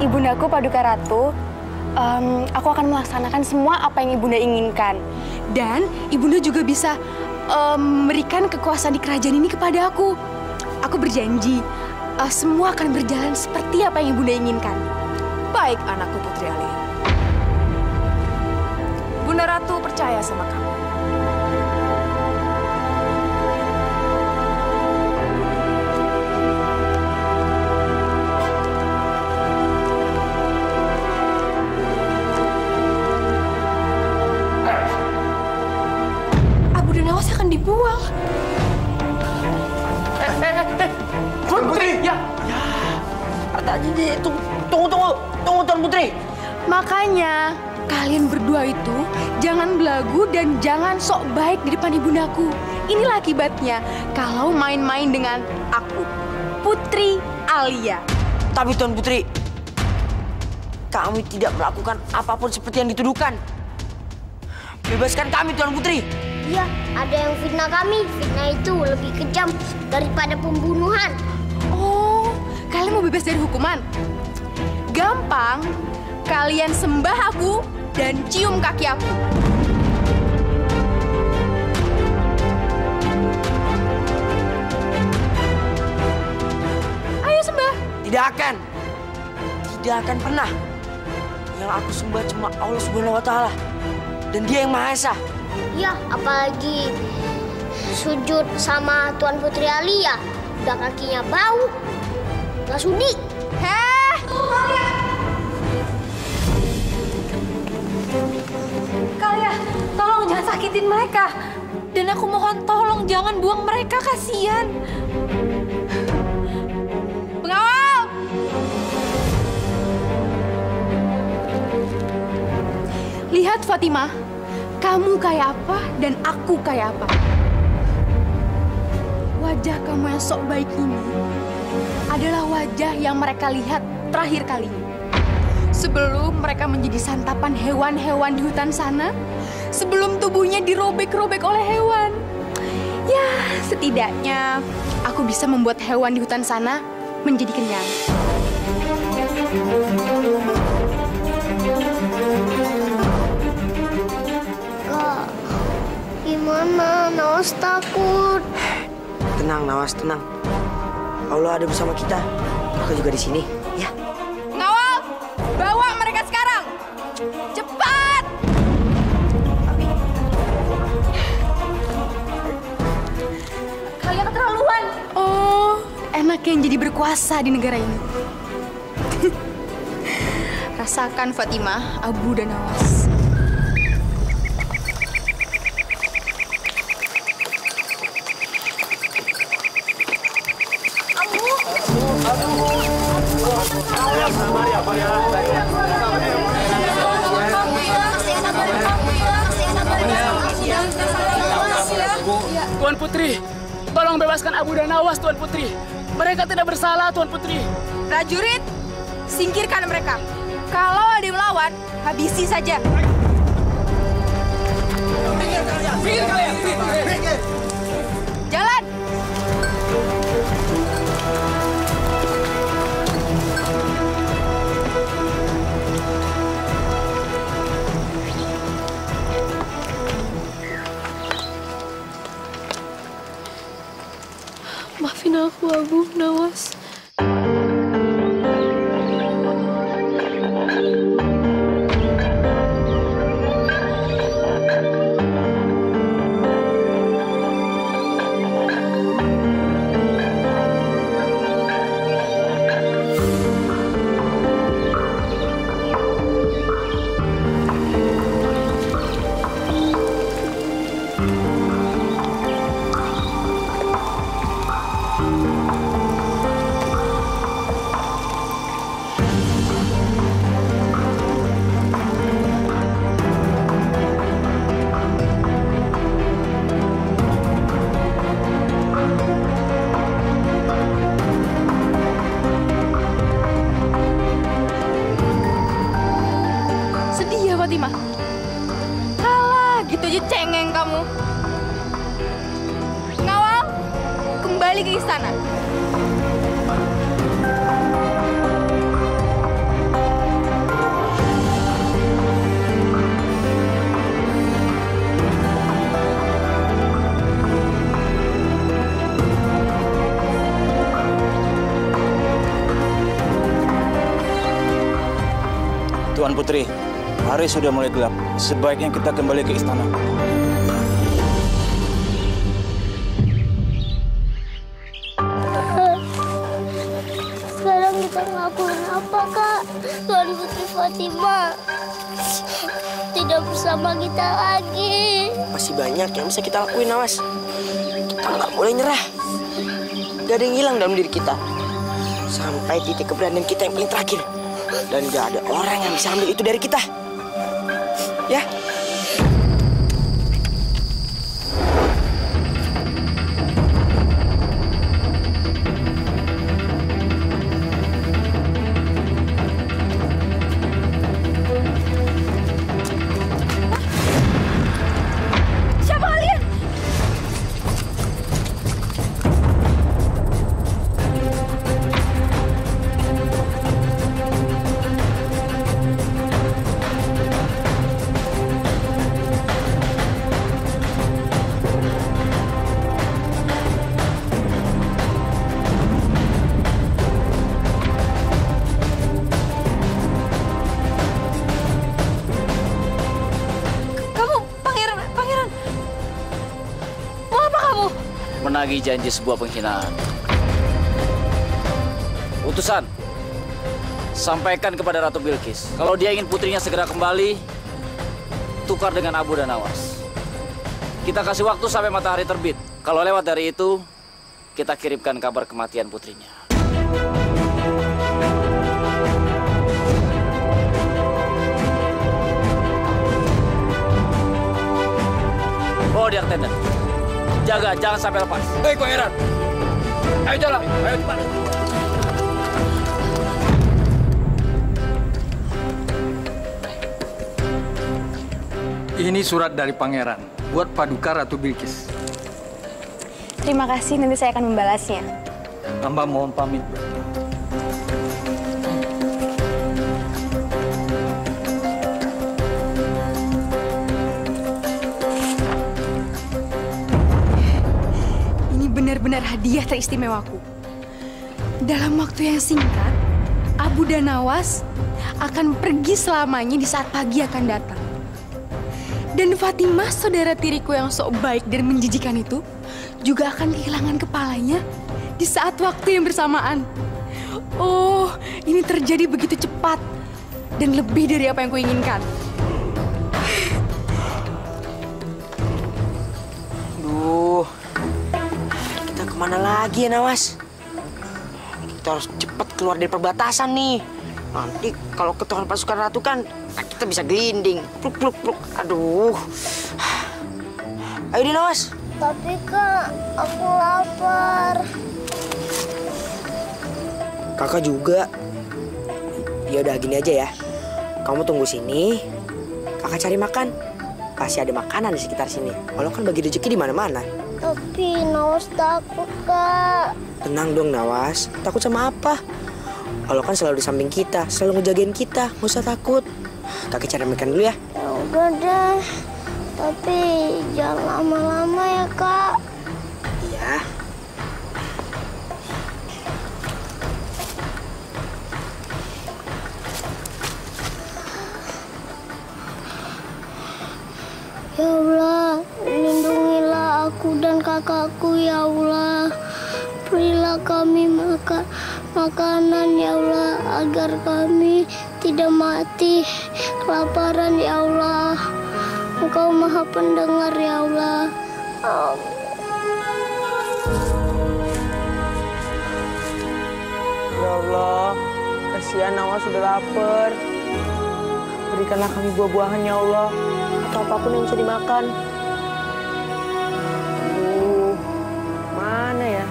Ibundaku Paduka Ratu, aku akan melaksanakan semua apa yang Ibunda inginkan. Dan Ibunda juga bisa memberikan kekuasaan di kerajaan ini kepada aku. Aku berjanji, semua akan berjalan seperti apa yang Ibunda inginkan. Baik, anakku Putri Alia. Bunda Ratu percaya sama kamu. Dibuang. Tuan Putri! Ya. Tunggu, Tuan Putri. Makanya kalian berdua itu jangan belagu dan jangan sok baik di depan ibundaku. Inilah akibatnya kalau main-main dengan aku, Putri Alia. Tapi Tuan Putri, kami tidak melakukan apapun seperti yang dituduhkan. Bebaskan kami, Tuan Putri. Iya, ada yang fitnah kami. Fitnah itu lebih kejam daripada pembunuhan. Oh, kalian mau bebas dari hukuman? Gampang, kalian sembah aku dan cium kaki aku. Ayo sembah. Tidak akan pernah. Yang aku sembah cuma Allah Subhanahu wa Ta'ala. Dan Dia yang Maha Esa. Ya, apalagi sujud sama Tuan Putri Alia. Udah kakinya bau. Gak sudi. Heh! Kalia, tolong jangan sakitin mereka. Dan aku mohon tolong jangan buang mereka, kasihan. Pengawal! Lihat Fatimah. Kamu kayak apa dan aku kayak apa. Wajah kamu yang sok baik ini adalah wajah yang mereka lihat terakhir kalinya. Sebelum mereka menjadi santapan hewan-hewan di hutan sana, sebelum tubuhnya dirobek-robek oleh hewan. Ya, setidaknya aku bisa membuat hewan di hutan sana menjadi kenyang. Gimana? Nawas takut. Tenang, Nawas, tenang. Allah ada bersama kita. Kakak juga di sini, ya. Pengawal, bawa mereka sekarang. Cepat! Kalian keterlaluan. Oh, enak yang jadi berkuasa di negara ini. Rasakan Fatimah, Abu dan Nawas. Tuan Putri, tolong bebaskan Abu dan Nawas, Tuan Putri. Mereka tidak bersalah, Tuan Putri. Prajurit, singkirkan mereka. Kalau ada yang melawan, habisi saja. Jalan! Maafin aku, Abu, Nawas. Fatimah. Alah, gitu aja cengeng kamu. Ngawal, kembali ke istana. Tuan Putri, hari sudah mulai gelap. Sebaiknya kita kembali ke istana. Sekarang kita ngelakuin apa, Kak? Tuan Putri Fatima tidak bersama kita lagi. Masih banyak yang bisa kita lakuin, Nawas. Kita nggak boleh nyerah. Gak ada yang hilang dalam diri kita. Sampai titik keberanian kita yang paling terakhir. Dan gak ada orang yang bisa ambil itu dari kita. Ya? Menagih janji sebuah penghinaan. Utusan, sampaikan kepada Ratu Bilqis kalau dia ingin putrinya segera kembali, tukar dengan Abu dan Nawas. Kita kasih waktu sampai matahari terbit. Kalau lewat dari itu, kita kirimkan kabar kematian putrinya. Bawa dia ke tenda. Jaga, jangan sampai lepas. Hei, Pangeran! Ayo jalan, ayo cepat. Ini surat dari Pangeran buat Paduka Ratu Bilqis. Terima kasih, nanti saya akan membalasnya. Hamba mohon pamit. Benar-benar hadiah teristimewaku. Dalam waktu yang singkat, Abu dan Nawas akan pergi selamanya di saat pagi akan datang. Dan Fatimah, saudara tiriku yang sok baik dan menjijikan itu, juga akan kehilangan kepalanya di saat waktu yang bersamaan. Oh, ini terjadi begitu cepat dan lebih dari apa yang kuinginkan. Duh, kita kemana lagi ya, Nawas? Kita harus cepat keluar dari perbatasan nih. Nanti kalau ketahuan pasukan ratu kan, kita bisa gelinding. Pluk, pluk, pluk. Aduh. Ayo deh, Nawas. Tapi Kak, aku lapar. Kakak juga. Ya udah gini aja ya. Kamu tunggu sini. Kakak cari makan. Pasti ada makanan di sekitar sini. Kalau kan bagi rezeki di mana-mana. Tapi Nawas takut, Kak. Tenang dong, Nawas. Takut sama apa? Allah kan selalu di samping kita, selalu ngejagain kita. Nggak usah takut. Kakek cari makan dulu ya. Ya udah deh. Tapi jangan lama-lama ya, Kak. Iya. Ya Allah, lindungilah aku dan kakakku ya Allah. Berilah kami makanan ya Allah, agar kami tidak mati kelaparan ya Allah. Engkau Maha Pendengar ya Allah. Amin. Ya Allah, kasihan Nawas sudah lapar. Berikanlah kami buah-buahan ya Allah, atau apapun yang bisa dimakan. Aduh, mana ya?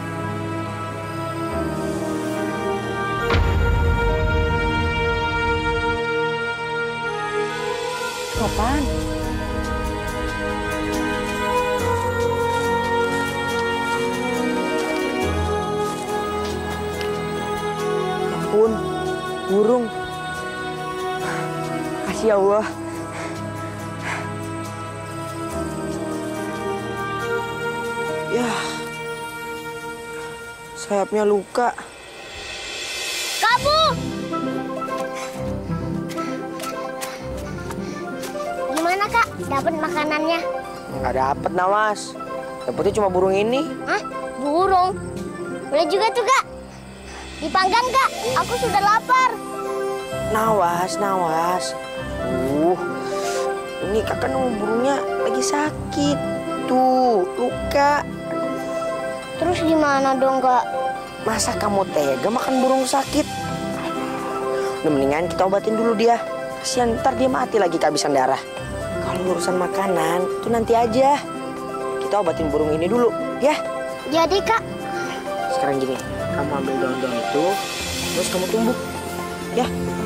Apaan? Ampun, burung. Kasih ya Allah. Ya, sayapnya luka. Kamu! dapat makanannya. Nggak dapet, Nawas. Dapetnya cuma burung ini. Hah? Burung? Boleh juga tuh, Kak. Dipanggang, Kak. Aku sudah lapar. Nawas. Ini kakak nunggu burungnya lagi sakit. Tuh, luka. Terus gimana dong, Kak? Masa kamu tega makan burung sakit? Udah mendingan kita obatin dulu dia. Kasihan ntar dia mati lagi kehabisan darah. Kalau urusan makanan, itu nanti aja. Kita obatin burung ini dulu, ya? Jadi, Kak. Sekarang gini, kamu ambil daun-daun itu, terus kamu tumbuk, ya?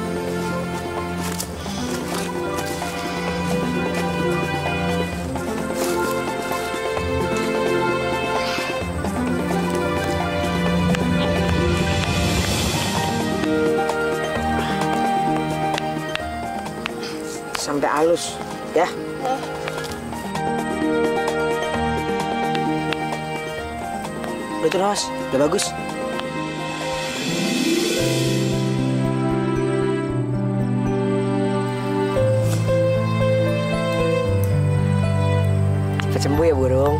Sampai halus, ya? Udah tuh, Nawas. Udah bagus. Cepet sembuh ya, burung.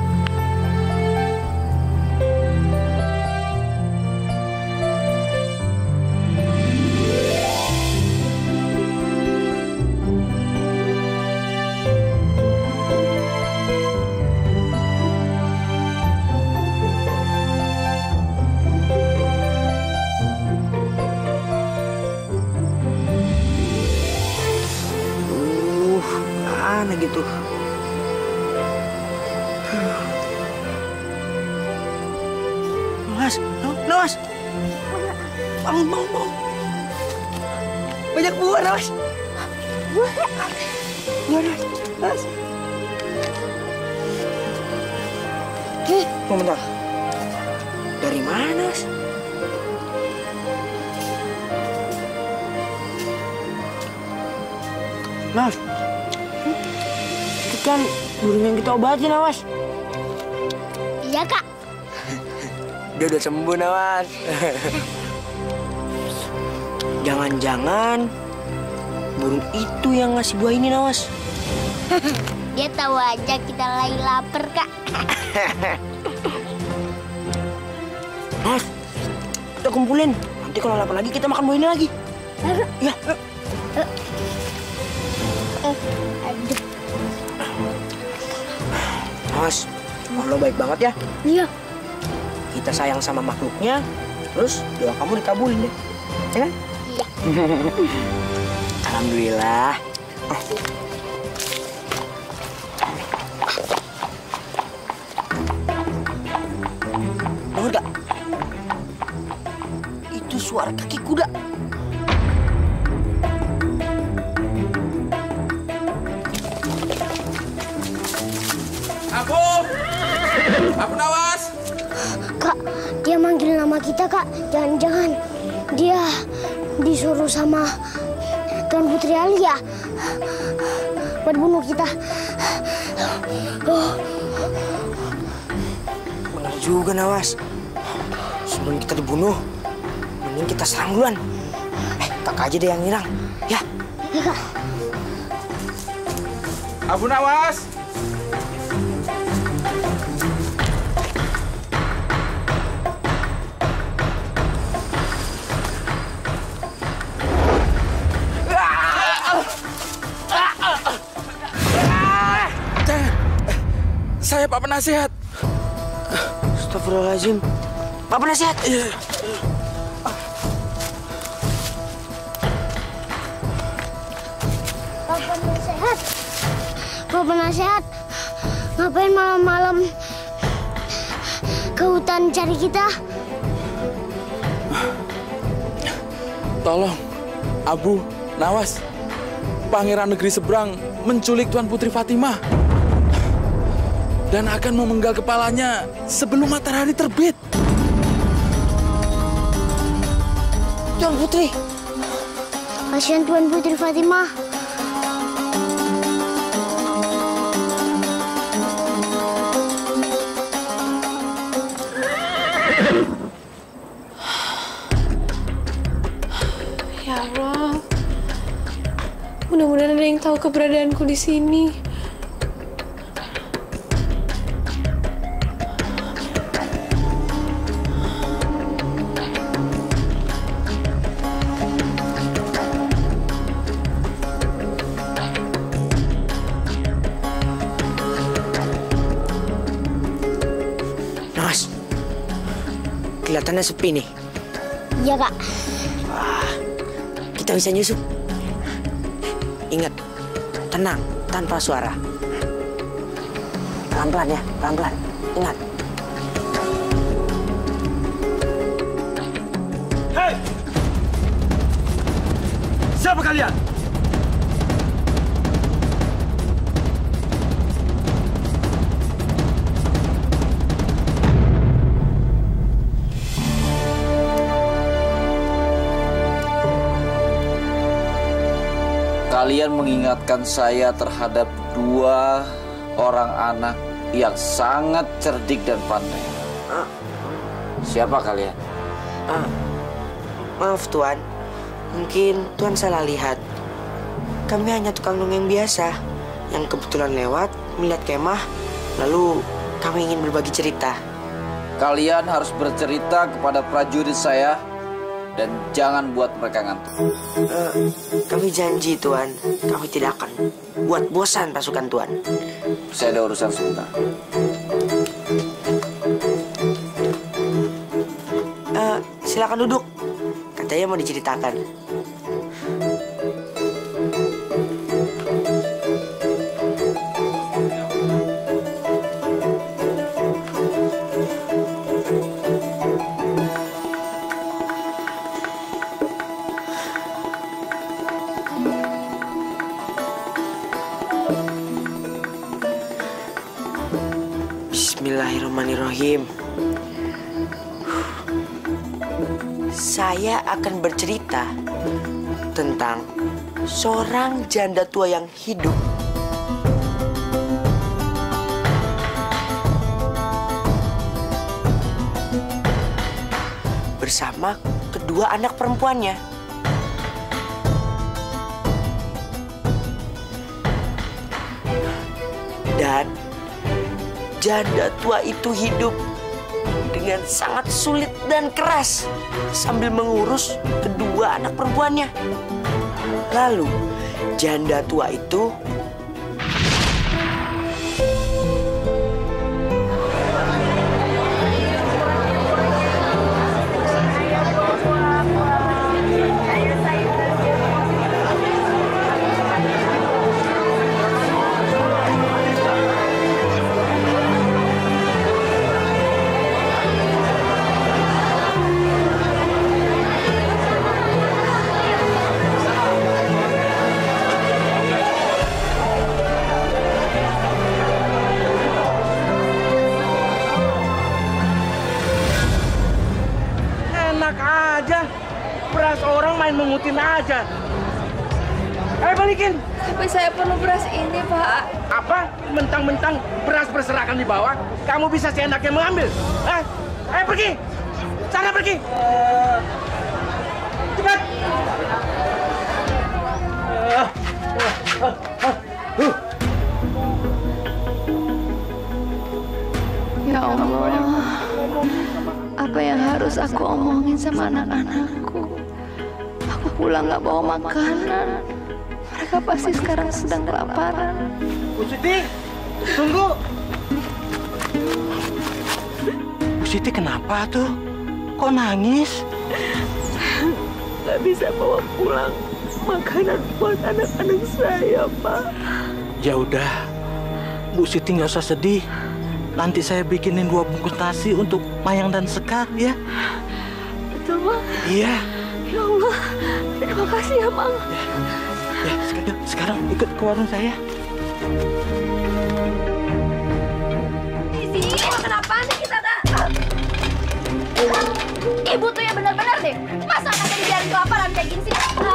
Mana gitu? Nawas. Bangun. Banyak buah, Nawas. Buah, Nawas. Tunggu bentar. Dari mana, Nawas? Nawas. Itu kan burung yang kita obatin, Nawas. Iya, Kak. Dia udah sembuh, Nawas. Jangan-jangan burung itu yang ngasih buah ini, Nawas. Dia tahu aja kita lagi lapar, Kak. Nawas, kita kumpulin. Nanti kalau lapar lagi kita makan buah ini lagi. Ya. Aduh. Nawas, Allah baik banget ya. Iya. Kita sayang sama makhluknya, terus doa kamu dikabulin deh. Ya kan? Iya. Alhamdulillah. Dengar gak? Itu suara kaki kuda. Abu Nawas! Kak, dia manggil nama kita, Kak. Jangan-jangan dia disuruh sama Tuan Putri Alia buat bunuh kita. Benar juga, Nawas. Sebelum kita dibunuh, mending kita serang duluan. Kakak aja deh yang nyerang, ya? Ya, Kak. Abu Nawas! Saya Pak Penasihat. Astagfirullahaladzim. Pak Penasihat. Pak Penasihat, ngapain malam-malam ke hutan cari kita? Tolong, Abu, Nawas, Pangeran Negeri Seberang menculik Tuan Putri Fatimah dan akan memenggal kepalanya sebelum matahari terbit. Tuan Putri. Kasihan Tuan Putri Fatimah. Ya Allah, mudah-mudahan ada yang tahu keberadaanku di sini. Hutannya sepi nih. Iya, Kak. Wah, kita bisa nyusup. Ingat, tenang, tanpa suara. Pelan-pelan ya, pelan-pelan. Ingat. Hei! Siapa kalian? Kalian mengingatkan saya terhadap 2 orang anak yang sangat cerdik dan pandai. Siapa kalian? Maaf Tuan, mungkin Tuan salah lihat. Kami hanya tukang dongeng biasa yang kebetulan lewat melihat kemah, lalu kami ingin berbagi cerita. Kalian harus bercerita kepada prajurit saya dan jangan buat mereka ngantuk. Kami janji Tuan, kami tidak akan buat bosan pasukan Tuan. Saya ada urusan sebentar. Silakan duduk. Katanya mau diceritakan. Bismillahirrahmanirrahim. Saya akan bercerita tentang seorang janda tua yang hidup bersama kedua anak perempuannya. Dan janda tua itu hidup dengan sangat sulit dan keras sambil mengurus kedua anak perempuannya. Lalu janda tua itu mengutin aja. Ayo balikin. Tapi saya perlu beras ini, Pak. Apa? Mentang-mentang beras berserakan di bawah, kamu bisa seenaknya mengambil? Hah? Ayo pergi. Sana pergi. Cepat. Ya Allah, apa yang harus aku omongin sama anak-anakku? Aku pulang nggak bawa makanan. Mereka pasti sekarang sedang kelaparan. Bu Siti, tunggu. Bu Siti kenapa tuh? Kok nangis? Nggak bisa bawa pulang makanan buat anak-anak saya, Pak. Ya udah, Bu Siti nggak usah sedih. Nanti saya bikinin 2 bungkus nasi untuk Mayang dan Sekar ya. Betul, Bang? Iya. Ya Allah, terima kasih ya, Bang. Ya, sekarang ikut ke warung saya. Di sini kenapa nih kita tak? Ibu tuh yang benar-benar deh. Masa anaknya dibiarin kelaparan kayak gini sih?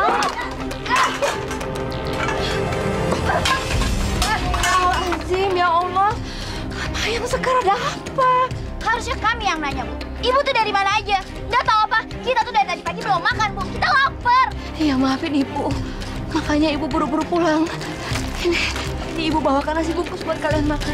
Astagfirullahaladzim, ya Allah. Mayang Sekar ada apa? Harusnya kami yang nanya, Bu. Ibu tuh dari mana aja? Nggak tahu apa? Kita tuh dari tadi pagi belum makan, Bu. Kita lapar. Iya, maafin Ibu. Makanya Ibu buru-buru pulang. Ini Ibu bawakan nasi bungkus buat kalian makan.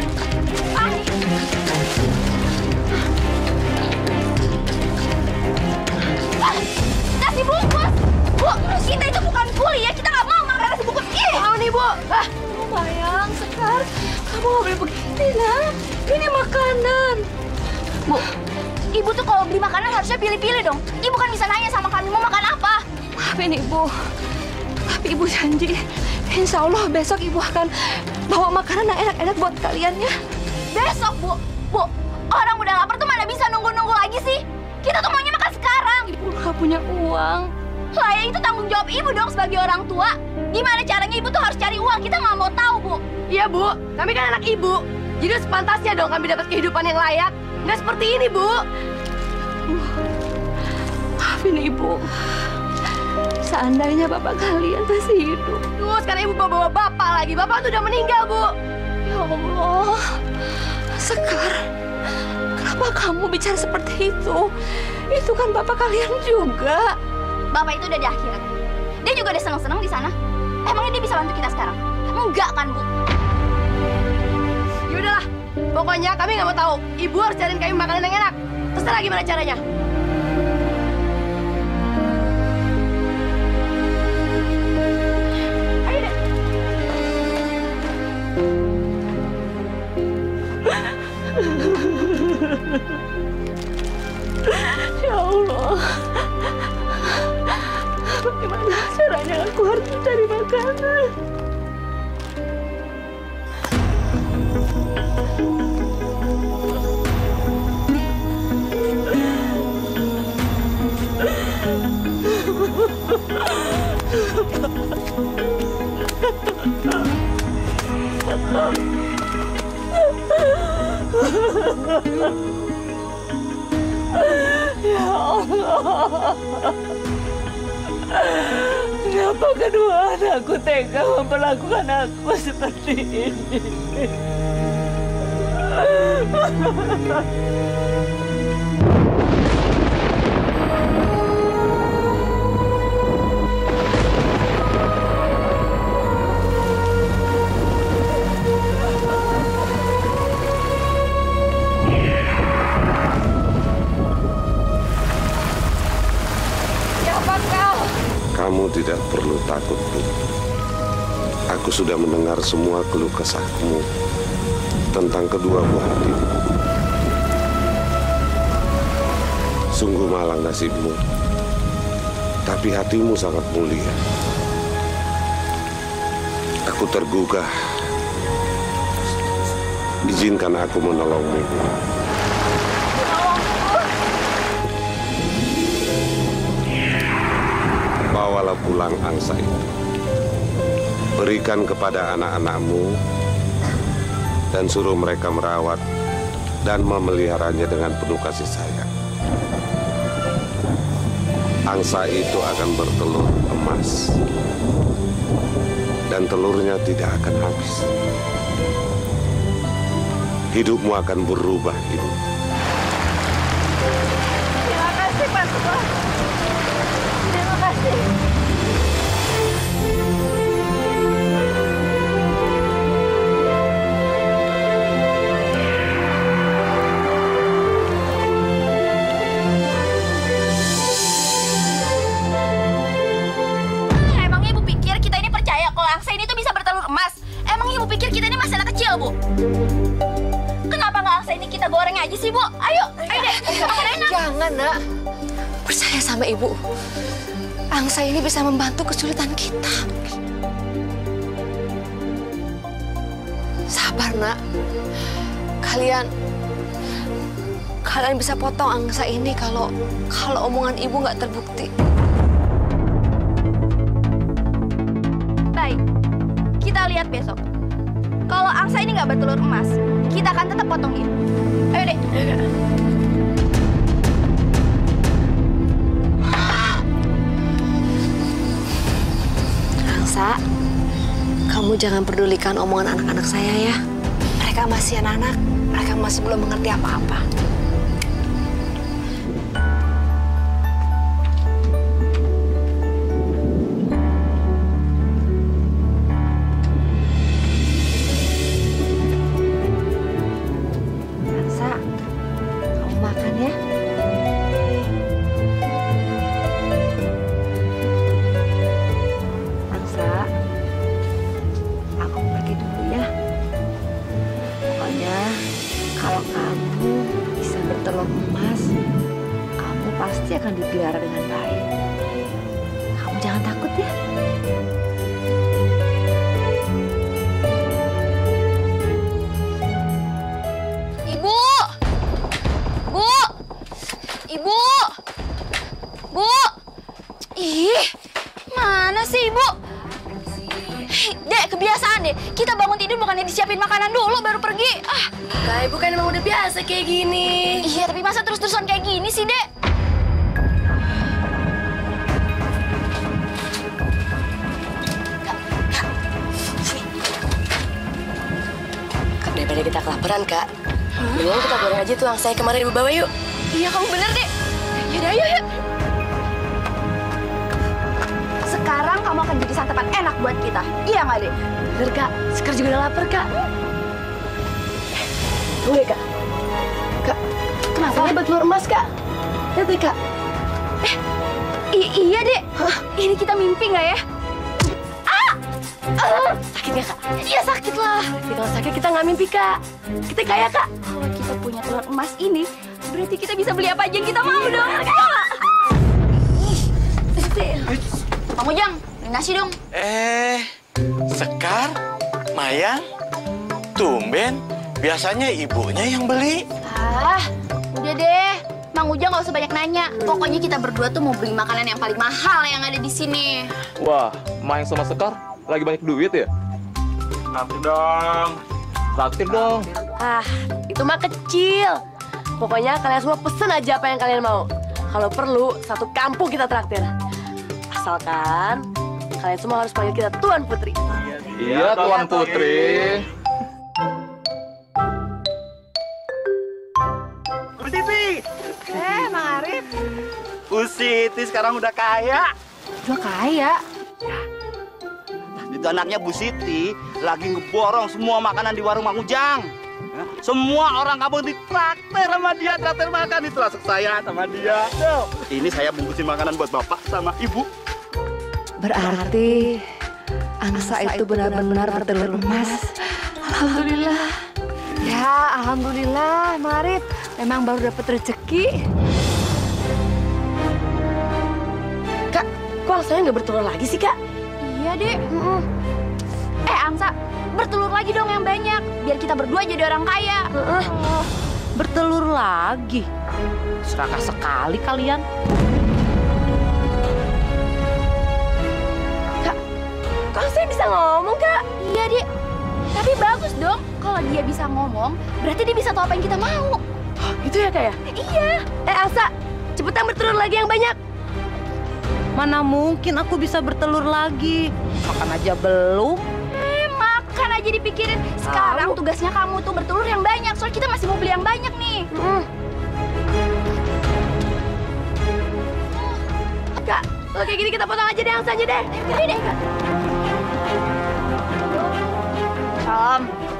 Nasi bungkus? Bu, kita itu bukan kuli ya. Kita nggak mau makan nasi bungkus. Mau nih, Bu. Mayang Sekar, kamu nggak boleh begini, nah. Ini makanan. Bu, Ibu Ibu tuh kalau beli makanan harusnya pilih-pilih dong. Ibu kan bisa nanya sama kami mau makan apa. Maafin Ibu. Tapi Ibu janji, insya Allah besok Ibu akan bawa makanan yang enak-enak buat kalian ya. Besok, Bu. Bu, orang udah lapar tuh mana bisa nunggu-nunggu lagi sih? Kita tuh maunya makan sekarang. Ibu nggak punya uang. Lah ya itu tanggung jawab Ibu dong sebagai orang tua. Gimana caranya Ibu tuh harus cari uang? Kita nggak mau tahu, Bu. Iya, Bu. Kami kan anak Ibu. Jadi sepantasnya dong kami dapat kehidupan yang layak. Nggak seperti ini, Bu. Maafin Ibu. Seandainya bapak kalian masih hidup. Tuh, sekarang Ibu bawa bapak lagi. Bapak tuh udah meninggal, Bu. Ya Allah. Sekar, kenapa kamu bicara seperti itu? Itu kan bapak kalian juga. Bapak itu udah di akhirat. Dia juga udah seneng-seneng di sana. Emangnya dia bisa bantu kita sekarang? Enggak kan, Bu? Yaudahlah, pokoknya kami nggak mau tahu. Ibu harus cariin kami makanan yang enak. Terserah gimana caranya. Ayo deh. Ya Allah. Bagaimana caranya aku harus mencari makanan? Ya Allah. Kenapa kedua anakku tega memperlakukan aku seperti ini? Kamu tidak perlu takut, Bu. Aku sudah mendengar semua keluh kesahmu tentang kedua buah hatimu. Sungguh malang nasibmu, tapi hatimu sangat mulia. Aku tergugah. Izinkan aku menolongmu. Bawalah pulang angsa itu. Berikan kepada anak-anakmu dan suruh mereka merawat dan memeliharanya dengan penuh kasih sayang. Angsa itu akan bertelur emas dan telurnya tidak akan habis. Hidupmu akan berubah ini. Terima kasih, Pak Sukar. Terima kasih. Emangnya Ibu pikir kita ini percaya kalau angsa ini tuh bisa bertelur emas? Emangnya Ibu pikir kita ini masih anak kecil, Bu? Kenapa nggak angsa ini kita goreng aja sih, Bu? Ayo deh, makan enak. Jangan, Nak. Percaya sama Ibu. Angsa ini bisa membantu kesulitan kita. Sabar, Nak. Kalian bisa potong angsa ini kalau omongan Ibu nggak terbukti. Baik, kita lihat besok. Kalau angsa ini nggak bertelur emas, kita akan tetap potong dia. Ayo deh. Angsa, kamu jangan pedulikan omongan anak-anak saya ya. Mereka masih anak-anak, mereka masih belum mengerti apa-apa. akan dipelihara dengan baik. Kamu jangan takut ya. Ibu! Bu! Ibu! Bu! Ih, mana sih Ibu? Dek, kebiasaan deh. Kita bangun tidur bukannya disiapin makanan dulu baru pergi. Kak, Ibu kan emang udah biasa kayak gini. Iya, tapi masa terus-terusan kayak gini sih, Dek? Kak, daripada kita kelaparan, Kak. Mendingan kita goreng aja tuh yang saya kemarin Ibu bawa yuk. Iya, kamu bener, Dek. Yaudah, yuk. Sekarang kamu akan jadi santapan enak buat kita. Iya nggak, Dek? Bener, Kak. Sekar juga udah lapar, Kak. Tunggu ya, Kak. Kak, kenapa ini telur emas, Kak? Lihat deh, Kak. Iya, Dek. Ini kita mimpi nggak ya? Sakit nggak, Kak? Iya, sakit lah. Kalau sakit kita nggak mimpi, Kak. Kita kaya, Kak. Kalau kita punya telur emas ini, berarti kita bisa beli apa aja yang kita mau dong. Bang Ujang, beli nasi dong. Sekar, Mayang, tumben. Biasanya ibunya yang beli. Udah deh. Mang Ujang nggak usah banyak nanya. Pokoknya kita berdua tuh mau beli makanan yang paling mahal yang ada di sini. Wah, Mayang sama Sekar lagi banyak duit ya? Traktir dong. Traktir dong. Itu mah kecil. Pokoknya kalian semua pesen aja apa yang kalian mau. Kalau perlu, satu kampung kita traktir. Asalkan kalian semua harus panggil kita Tuan Putri. Iya, Tuan Putri. Bu Siti. Mang Arif. Bu Siti sekarang udah kaya. Udah kaya? Itu anaknya Bu Siti lagi ngeborong semua makanan di warung Mang Ujang. Semua orang kampung ditraktir sama dia, traktir makan. Itu langsung saya sama dia. Tuh, ini saya bungkusin makanan buat bapak sama ibu. Berarti angsa itu benar-benar bertelur emas. Alhamdulillah. Ya, alhamdulillah, Marif. Memang baru dapat rezeki. Kak, kok angsanya nggak bertelur lagi sih, Kak? Iya, Dek. Angsa, bertelur lagi dong yang banyak. Biar kita berdua jadi orang kaya. Bertelur lagi? Serakah sekali kalian. Kok saya bisa ngomong, Kak? Iya, Dek. Tapi bagus dong. Kalau dia bisa ngomong, berarti dia bisa tahu apa yang kita mau. Itu ya, Kak ya? Iya. Elsa, cepetan bertelur lagi yang banyak. Mana mungkin aku bisa bertelur lagi? Makan aja belum. Makan aja dipikirin. Sekarang tugasnya kamu tuh bertelur yang banyak. Soalnya kita masih mau beli yang banyak nih. Kak, kalau kayak gini kita potong aja deh Elsa aja deh. Ini deh, Kak. Salam.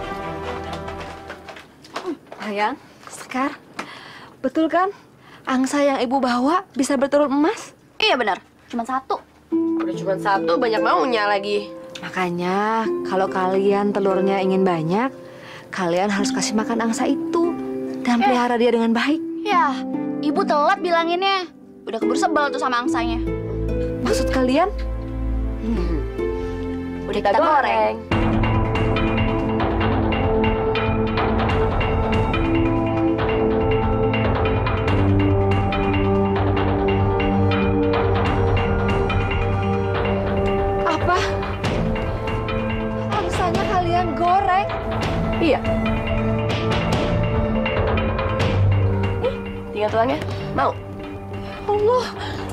Sayang, Sekar, betul kan? Angsa yang ibu bawa bisa bertelur emas? Iya benar, cuma satu. Udah cuma satu, banyak maunya lagi. Makanya kalau kalian telurnya ingin banyak, kalian harus kasih makan angsa itu dan pelihara dia dengan baik. Ya, ibu telat bilanginnya. Udah keburu sebel tuh sama angsanya. Maksud kalian? Udah kita goreng. Apa? Angsanya kalian goreng? Iya. Tinggal tulangnya. Mau? Allah.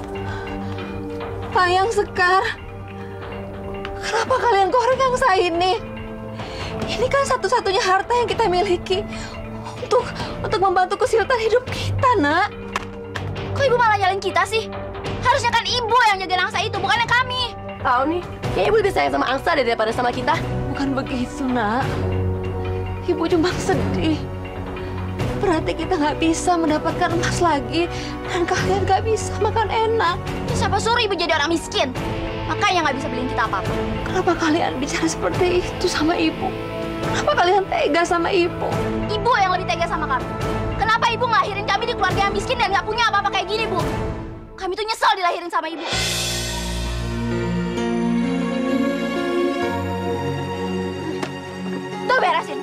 Sayang Sekar. Kenapa kalian goreng angsa ini? Ini kan satu-satunya harta yang kita miliki untuk membantu kesulitan hidup kita, Nak. Kok ibu malah nyalain kita sih? Harusnya kan ibu yang jagain angsa itu, bukannya kami. Tahu nih, kayaknya ibu lebih sayang sama angsa daripada sama kita. Bukan begitu, Nak. Ibu cuma sedih. Berarti kita nggak bisa mendapatkan emas lagi. Dan kalian nggak bisa makan enak. Siapa suruh ibu jadi orang miskin? Makanya nggak bisa beliin kita apa-apa. Kenapa kalian bicara seperti itu sama ibu? Kenapa kalian tega sama ibu? Ibu yang lebih tega sama kamu. Kenapa ibu ngelahirin kami di keluarga yang miskin dan nggak punya apa-apa kayak gini, Bu? kami tuh nyesel dilahirin sama ibu. Tuh beresin.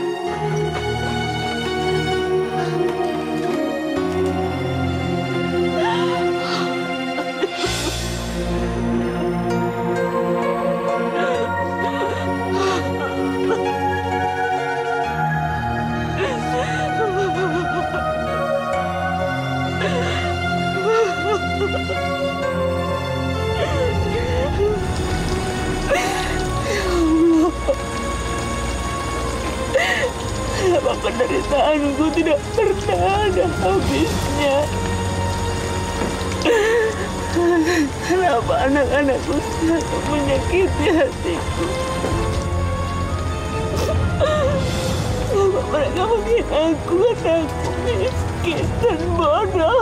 Kenapa penderitaanku tidak pernah ada habisnya? Kenapa anak-anakku selalu menyakiti hatiku? Kenapa mereka menghina aku karena aku miskin dan bodoh?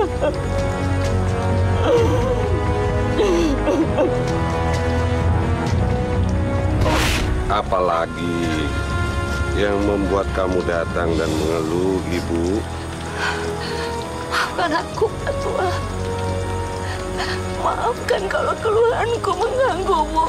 Apalagi yang membuat kamu datang dan mengeluh, Ibu? Maafkan aku, Pak Tua. Maafkan kalau keluhanku mengganggumu.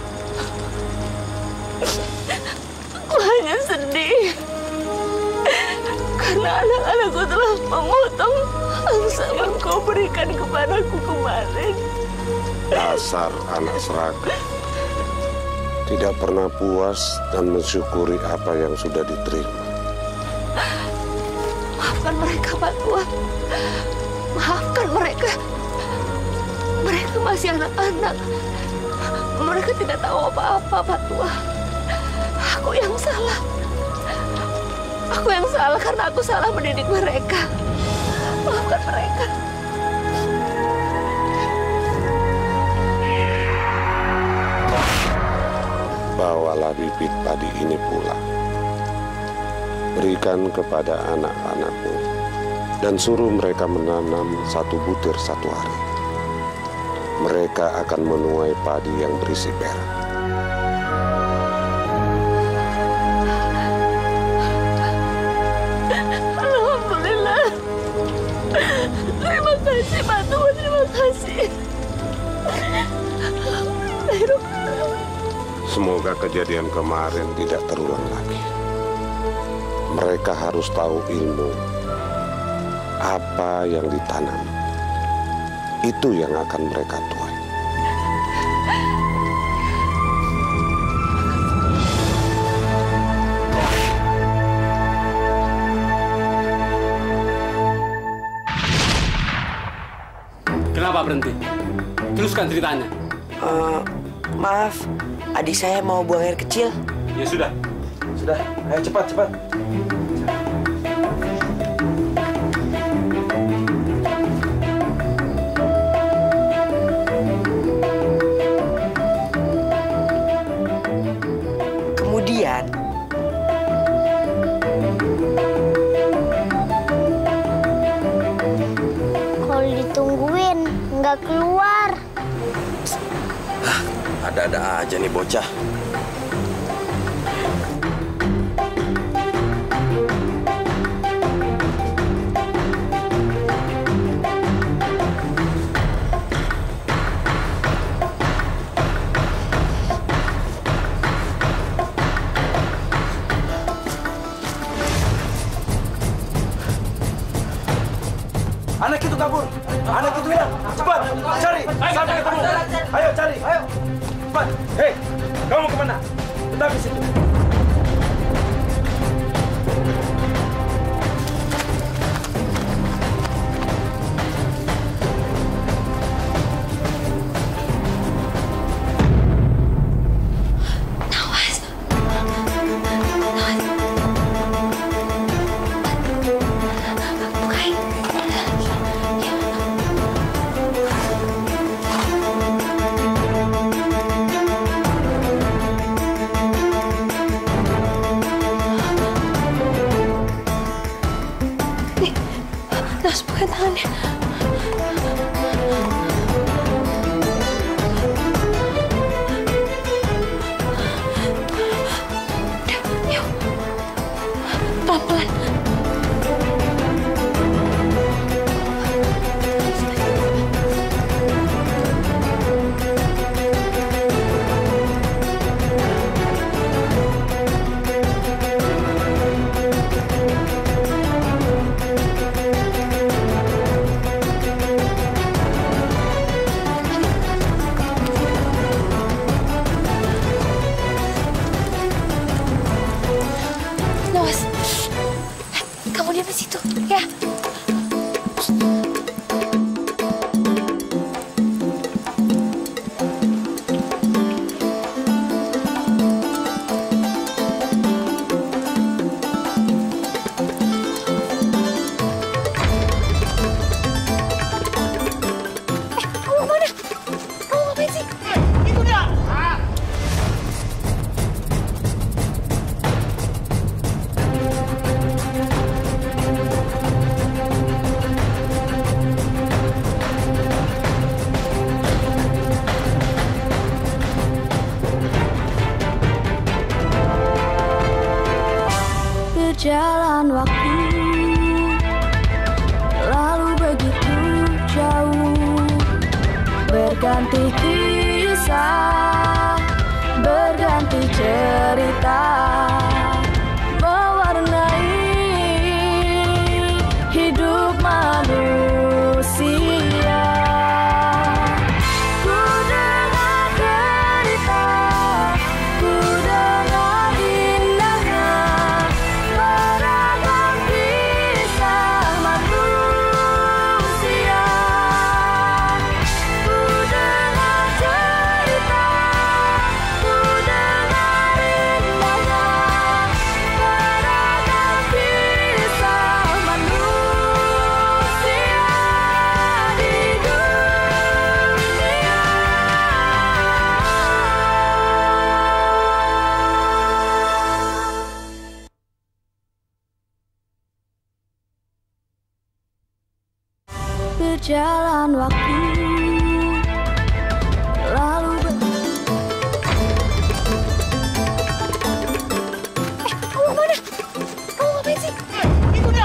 Aku hanya sedih karena anak-anakku telah memotong angsa yang kau berikan kepadaku kemarin. Dasar anak serakah. Tidak pernah puas dan mensyukuri apa yang sudah diterima. Maafkan mereka, Pak Tua. Maafkan mereka. Mereka masih anak-anak. Mereka tidak tahu apa-apa, Pak Tua. Aku yang salah. Aku yang salah karena aku salah mendidik mereka. Maafkan mereka. Bawalah bibit padi ini pulang. Berikan kepada anak-anakmu dan suruh mereka menanam 1 butir 1 hari. Mereka akan menuai padi yang berisi perak. Alhamdulillah. Terima kasih, Pak Tua. Terima kasih. Semoga kejadian kemarin tidak terulang lagi. Mereka harus tahu ilmu. Apa yang ditanam, itu yang akan mereka tuai. Kenapa berhenti? Teruskan ceritanya. Maaf, adik saya mau buang air kecil. Ya sudah. Sudah, ayo cepat, cepat. Kemudian kalau ditungguin nggak keluar. Ada-ada aja nih bocah. Anak itu kabur. Anak itu hilang. Cepat, cari. Sampai ketemu. Ayo cari, ayo. Cepat. Hei, kamu kemana? Tetap di situ. Nas, buka tangannya. Udah, yuk. Pelan-pelan. Berjalan waktu, lalu begitu jauh, berganti kisah, berganti cerita, mewarnai hidup manusia. Ku dengar cerita, ku dengar indahnya beragam kisah manusia. Ku dengar cerita, ku dengar indahnya beragam kisah manusia di dunia. Berjalan waktu, lalu kamu mana? Kamu ngapain sih? Itu dia!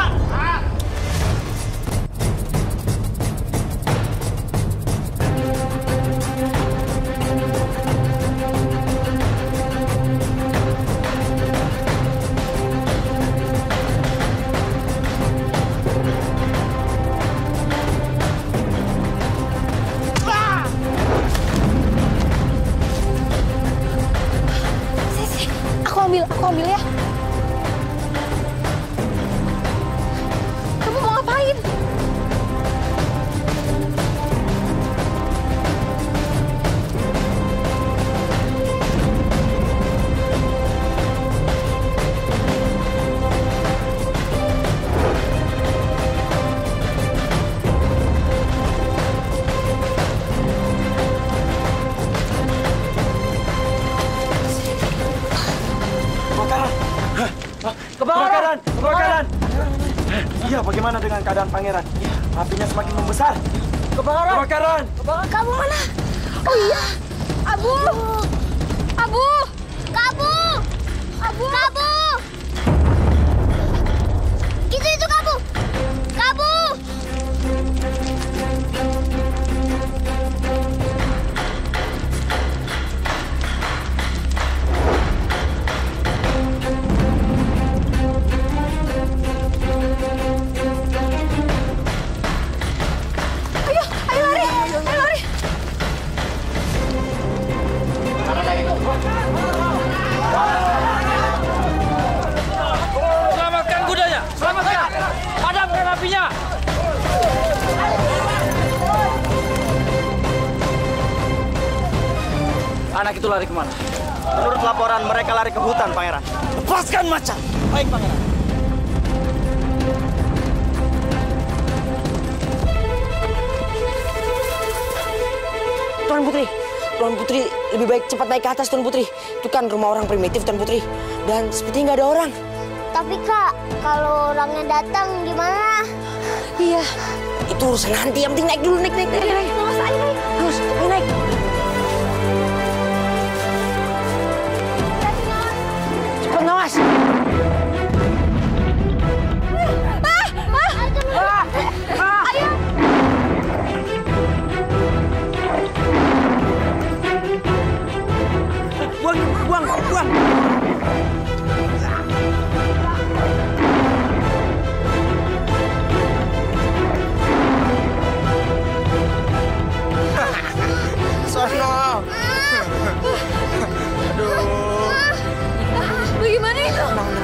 Aku ambil ya. Kamu mau ngapain? Kebakaran! Kebakaran! Iya, bagaimana dengan keadaan pangeran? Apinya semakin membesar. Kebakaran! Kebakaran! Kamu mana? Oh iya, Abu! Abu! Kabu! Abu! Kabu! Itu Kabu! Kabu! Selamatkan kudanya! Selamatkan! Padamkan apinya! Anak itu lari kemana? Menurut laporan, mereka lari ke hutan, Pangeran. Lepaskan macan! Baik, Pangeran. Tuan Putri, lebih baik cepat naik ke atas, Tuan Putri. Itu kan rumah orang primitif, Tuan Putri. Dan sepertinya nggak ada orang. Tapi Kak, kalau orangnya datang gimana? Iya. Itu urusan nanti, yang penting naik dulu, naik. Ayo naik. Terus, ayo naik. Cepat, Nawas. Ayo. Buang. Sono. Aduh. Bagaimana itu?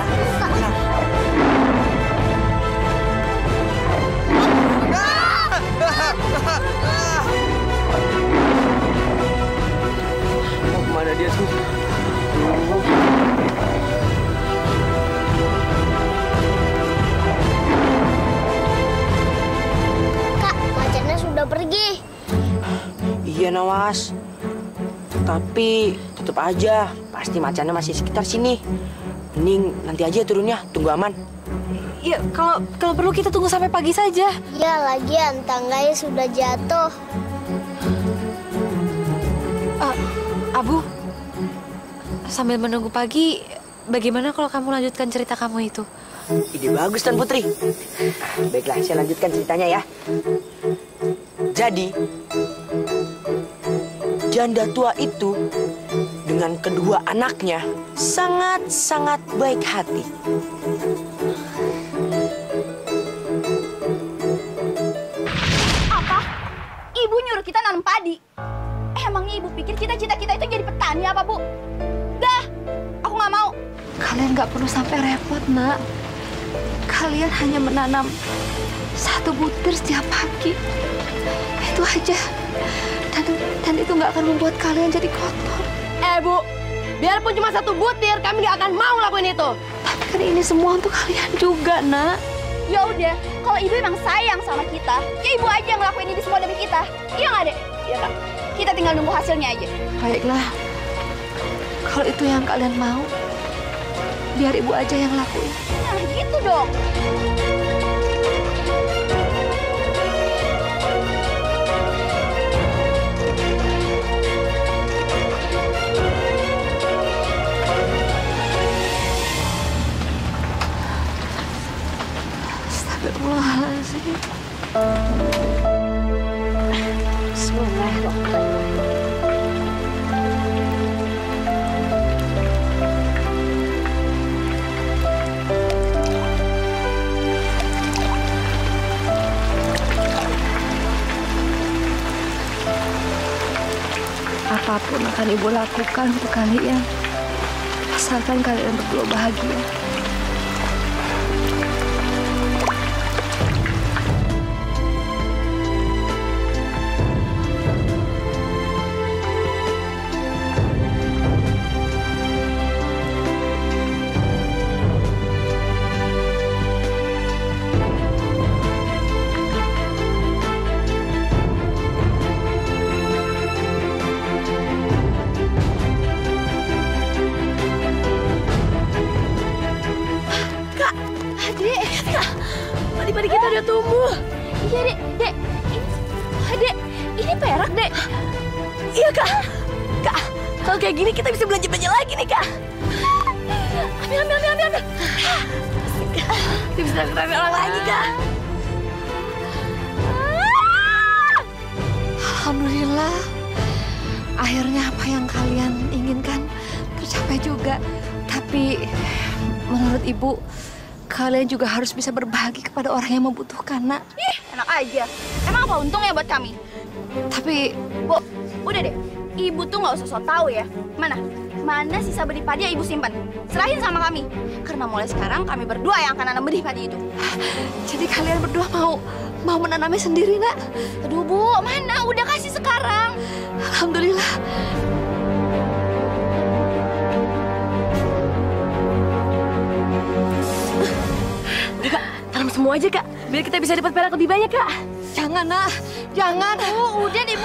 Kemana dia tuh? Kak, macannya sudah pergi. Iya, Nawas. Tapi tetap aja, pasti macannya masih sekitar sini. Mending nanti aja turunnya, tunggu aman. Ya, kalau perlu kita tunggu sampai pagi saja. Ya, lagian tangganya sudah jatuh. Abu, sambil menunggu pagi, bagaimana kalau kamu lanjutkan cerita kamu itu? Ide bagus, Tuan Putri. Baiklah, saya lanjutkan ceritanya ya. Jadi, janda tua itu dengan kedua anaknya sangat-sangat baik hati. Apa? Ibu nyuruh kita nanam padi? Emangnya ibu pikir cita-cita kita itu jadi petani apa, Bu? Dah, aku nggak mau. Kalian nggak perlu sampai repot, Nak. Kalian hanya menanam 1 butir setiap pagi. Itu aja. Dan itu nggak akan membuat kalian jadi kotor. Bu, biarpun cuma 1 butir, kami nggak akan mau lakuin itu. Tapi kan ini semua untuk kalian juga, Nak. Ya udah, kalau ibu emang sayang sama kita, ya ibu aja yang ngelakuin ini semua demi kita. Iya nggak, Dek? Iya kan? Kita tinggal nunggu hasilnya aja. Baiklah. Kalau itu yang kalian mau, biar ibu aja yang lakuin. Nah, gitu dong. Astagfirullahaladzim. Bismillahirrahmanirrahim. Apapun akan ibu lakukan untuk kalian, asalkan kalian berdua bahagia. Padi-padi kita udah tumbuh. Iya, Dek. Dek, ini perak, Dek. Iya, Kak. Kak, kalau kayak gini kita bisa belanja-belanja lagi nih, Kak. Ambil. Kita bisa ngeramai orang lagi, Kak. Alhamdulillah. Akhirnya apa yang kalian inginkan tercapai juga. Tapi menurut ibu, kalian juga harus bisa berbagi kepada orang yang membutuhkan, Nak. Ih, enak aja. Emang apa untungnya buat kami? Tapi, Bu, udah deh. Ibu tuh nggak usah sok tahu ya. Mana sisa benih padi yang ibu simpan? Serahin sama kami. Karena mulai sekarang kami berdua yang akan nanam benih padi itu. Jadi kalian berdua mau menanamnya sendiri, Nak? Aduh, Bu, mana? Udah kasih sekarang. Alhamdulillah. Udah, Kak, tanam semua aja, Kak. Biar kita bisa dapat perak lebih banyak, Kak. Jangan, Nak. Jangan. Bu, udah deh, Bu.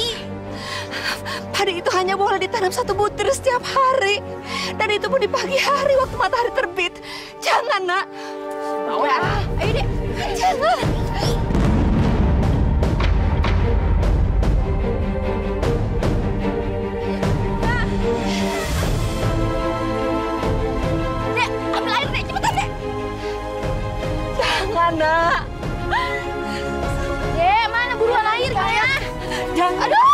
Padi itu hanya boleh ditanam 1 butir setiap hari. Dan itu pun di pagi hari waktu matahari terbit. Jangan, Nak. Udah, ayo deh. Jangan. Dek, ambil air, Dek. Cepetan, Dek. Jangan, Nak. Dek, mana buruan airnya? Jangan. Aduh.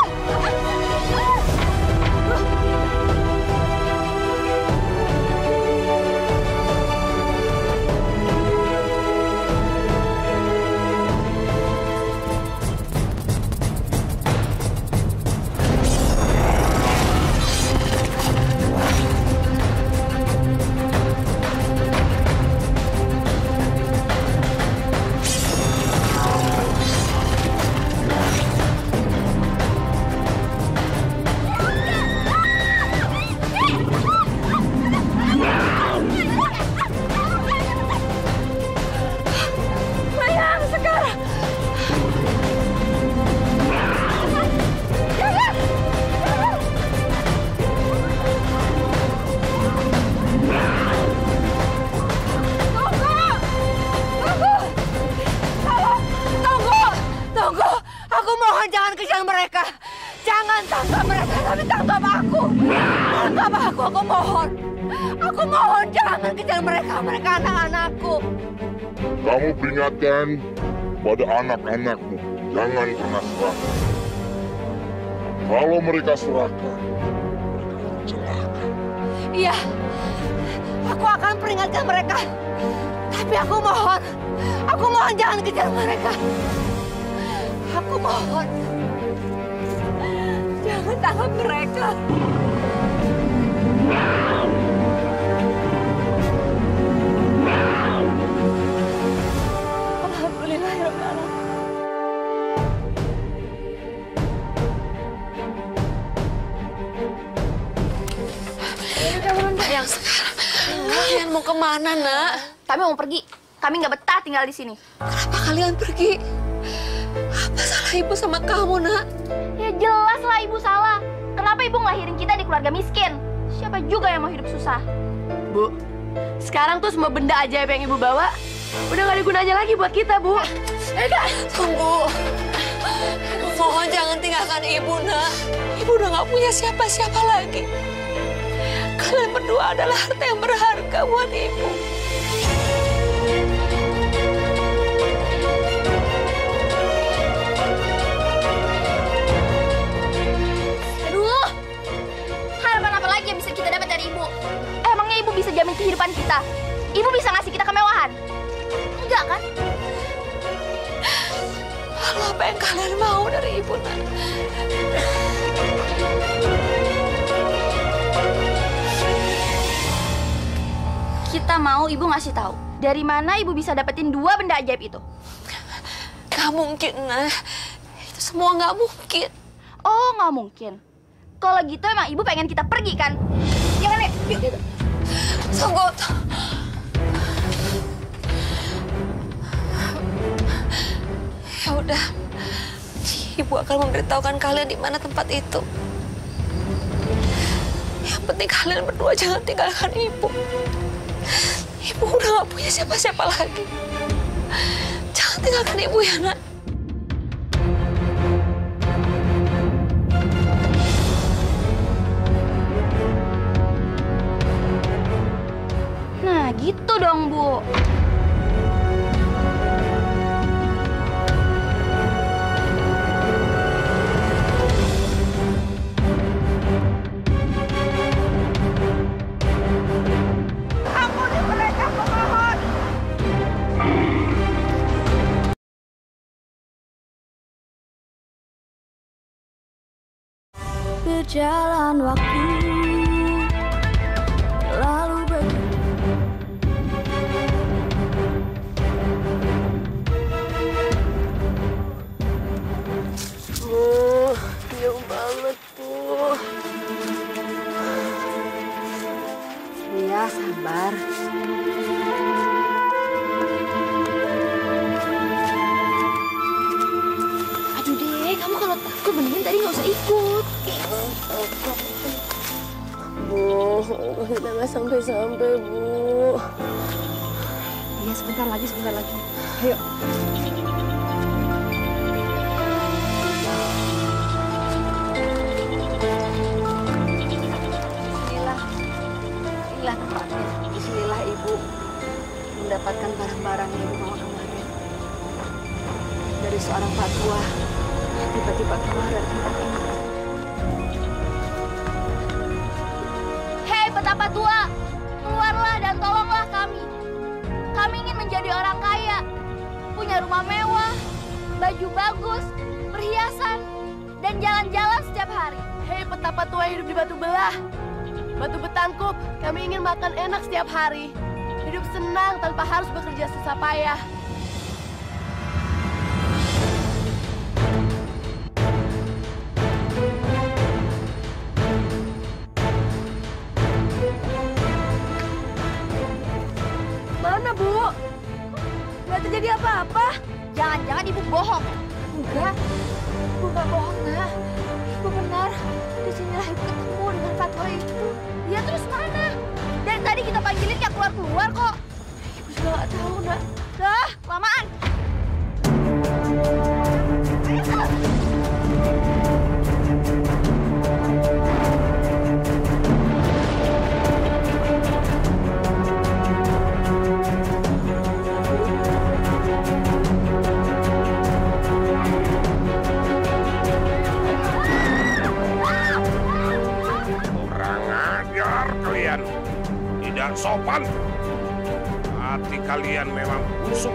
Jangan tangkap mereka, tapi tangkap aku. Tangkap aku mohon. Aku mohon jangan kejar mereka, mereka anak-anakku. Kamu peringatkan pada anak-anakmu, jangan pernah serahkan. Kalau mereka serahkan, mereka celaka. Iya, aku akan peringatkan mereka. Tapi aku mohon jangan kejar mereka. Aku mohon, jangan tangkap mereka. Alhamdulillahirrahmanirrahim. Yang sekarang, kalian mau kemana, Nak? Kami mau pergi. Kami nggak betah tinggal di sini. Kenapa kalian pergi? Apa salah ibu sama kamu, Nak? Ya jelas lah ibu salah. Kenapa ibu ngelahirin kita di keluarga miskin? Siapa juga yang mau hidup susah? Bu, sekarang tuh semua benda ajaib yang ibu bawa udah gak ada gunanya lagi buat kita, Bu. Tunggu. Mohon jangan tinggalkan ibu, Nak. Ibu udah gak punya siapa-siapa lagi. Kalian berdua adalah harta yang berharga buat ibu. Aduh, harapan apa lagi yang bisa kita dapat dari ibu? Emangnya ibu bisa jamin kehidupan kita? Ibu bisa ngasih kita kemewahan? Enggak kan? Lalu apa yang kalian mau dari ibu, Nak? Kita mau ibu ngasih tahu dari mana ibu bisa dapetin 2 benda ajaib itu. Gak mungkin, Nah. Itu semua gak mungkin. Oh, nggak mungkin. Kalau gitu emang ibu pengen kita pergi kan? Ya kan, Nek? Tunggu. Ya udah. Ibu akan memberitahukan kalian di mana tempat itu. Yang penting kalian berdua jangan tinggalkan ibu. Ibu udah gak punya siapa-siapa lagi. Jangan tinggalkan ibu ya, Nak. Nah, gitu dong, Bu. Berjalan waktu lalu Jauh banget, Bu. Iya, sabar. Aduh deh, kamu kalau takut mendingan tadi nggak usah ikut. Bu, kita nggak sampai-sampai, Bu. Iya, sebentar lagi. Ayo. Inilah tempatnya. Disinilah ibu mendapatkan barang-barang yang ibu bawa kemarin. Dari seorang fatwa, tiba-tiba keluar dari tempat ini. Hei petapa tua, keluarlah dan tolonglah kami. Kami ingin menjadi orang kaya, punya rumah mewah, baju bagus, perhiasan, dan jalan-jalan setiap hari. Hei petapa tua hidup di Batu Belah, Batu Betangkup, kami ingin makan enak setiap hari. Hidup senang tanpa harus bekerja susah payah. Mana, Bu? Nggak terjadi apa-apa. Jangan-jangan ibu bohong. Enggak, ibu nggak bohong, Nak. Ibu benar. Disinilah ibu ketemu dengan fatwa itu. Ya terus mana? Dari tadi kita panggilin nggak keluar-keluar kok. Ibu juga nggak tahu, Nak. Dah, lamaan. kalian tidak sopan. Hati kalian memang busuk.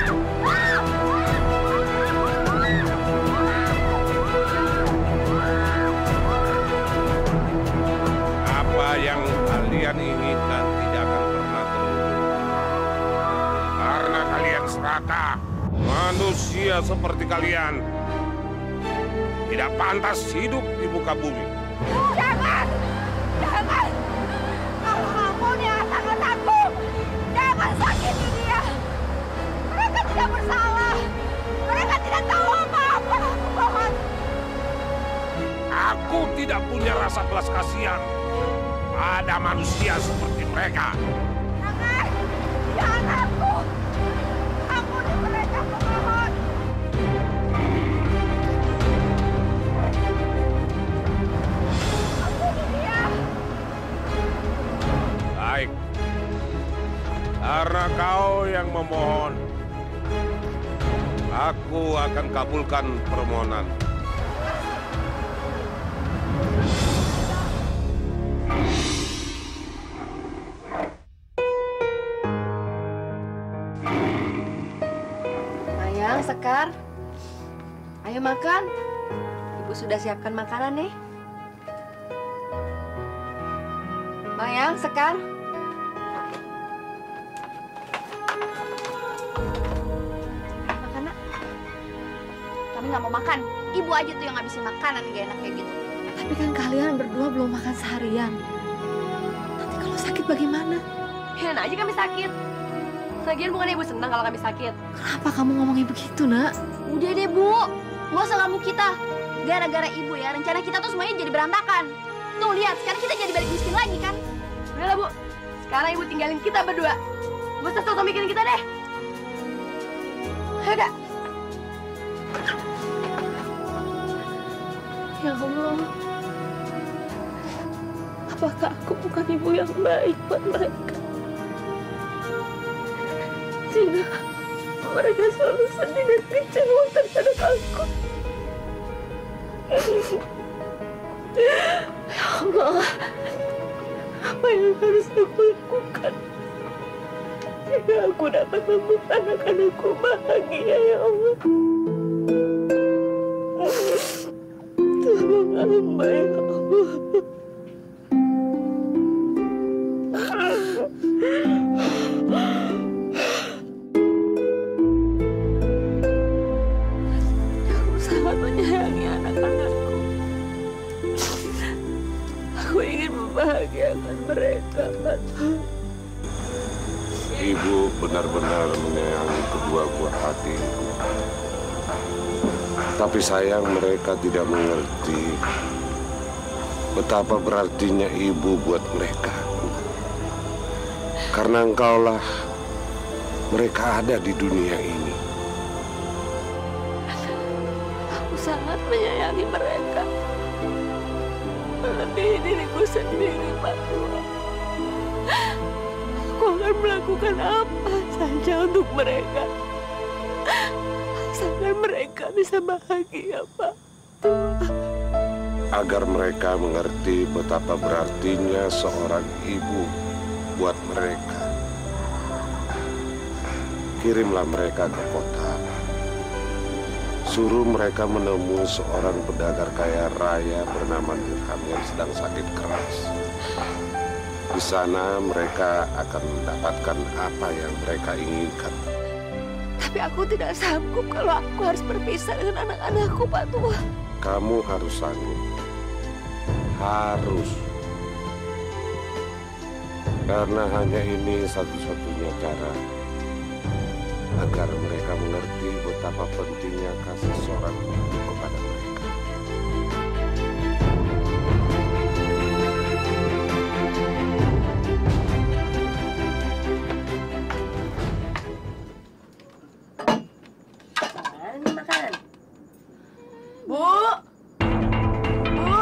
Apa yang kalian inginkan tidak akan pernah terwujud. Karena kalian serakah, manusia seperti kalian tidak pantas hidup di muka bumi. Jangan! Jangan! Kalau kamu nih anak-anakku, jangan sakiti dia. Mereka tidak bersalah. Mereka tidak tahu apa-apa. Aku mohon. Aku tidak punya rasa belas kasihan pada manusia seperti mereka. Jangan! Jangan aku! Ampuni mereka, aku mohon. Ampuni dia. Baik. Karena kau yang memohon, aku akan kabulkan permohonan. Mayang, Sekar. Ayo makan. Ibu sudah siapkan makanan nih. Mayang, Sekar. Makan, Nak. Kami nggak mau makan. Ibu aja tuh yang ngabisin makanan gak enak kayak gitu. Tapi kan kalian berdua belum makan seharian. Nanti kalau sakit bagaimana? Enak aja kami sakit. Lagian bukan ibu senang kalau kami sakit. Kenapa kamu ngomongin begitu, Nak? Udah deh, Bu. Nggak usah ganggu kita. Gara-gara ibu ya, rencana kita tuh semuanya jadi berantakan. Tuh, lihat. Sekarang kita jadi balik miskin lagi, kan? Udahlah, Bu. Sekarang ibu tinggalin kita berdua. Gak usah sok mikirin kita deh. Ayo, Kak. Ya Allah. Apakah aku bukan ibu yang baik buat mereka? Sehingga mereka selalu sedih dan kecewa terhadap aku. Ya Allah, apa yang harus aku lakukan sehingga aku dapat membuat anak-anakku bahagia, ya Allah. Tolong hamba, ya Allah. Aku sangat menyayangi anak-anakku. Aku ingin membahagiakan mereka, Pak. Ibu benar-benar menyayangi kedua buah hatiku. Tapi sayang mereka tidak mengerti betapa berartinya ibu buat mereka. Karena engkaulah mereka ada di dunia ini. Aku sangat menyayangi mereka. Melebihi diriku sendiri, Pak Tua. Aku akan melakukan apa saja untuk mereka. Sampai mereka bisa bahagia, Pak. Agar mereka mengerti betapa berartinya seorang ibu buat mereka. Kirimlah mereka ke kota. Suruh mereka menemui seorang pedagang kaya raya bernama Dirham yang sedang sakit keras. Di sana mereka akan mendapatkan apa yang mereka inginkan. Tapi aku tidak sanggup kalau aku harus berpisah dengan anak-anakku, Pak Tua. Kamu harus sanggup. Harus. Karena hanya ini satu-satunya cara agar mereka mengerti betapa pentingnya kasih seorang ibu kepada mereka. Ini makanan. Bu! Bu!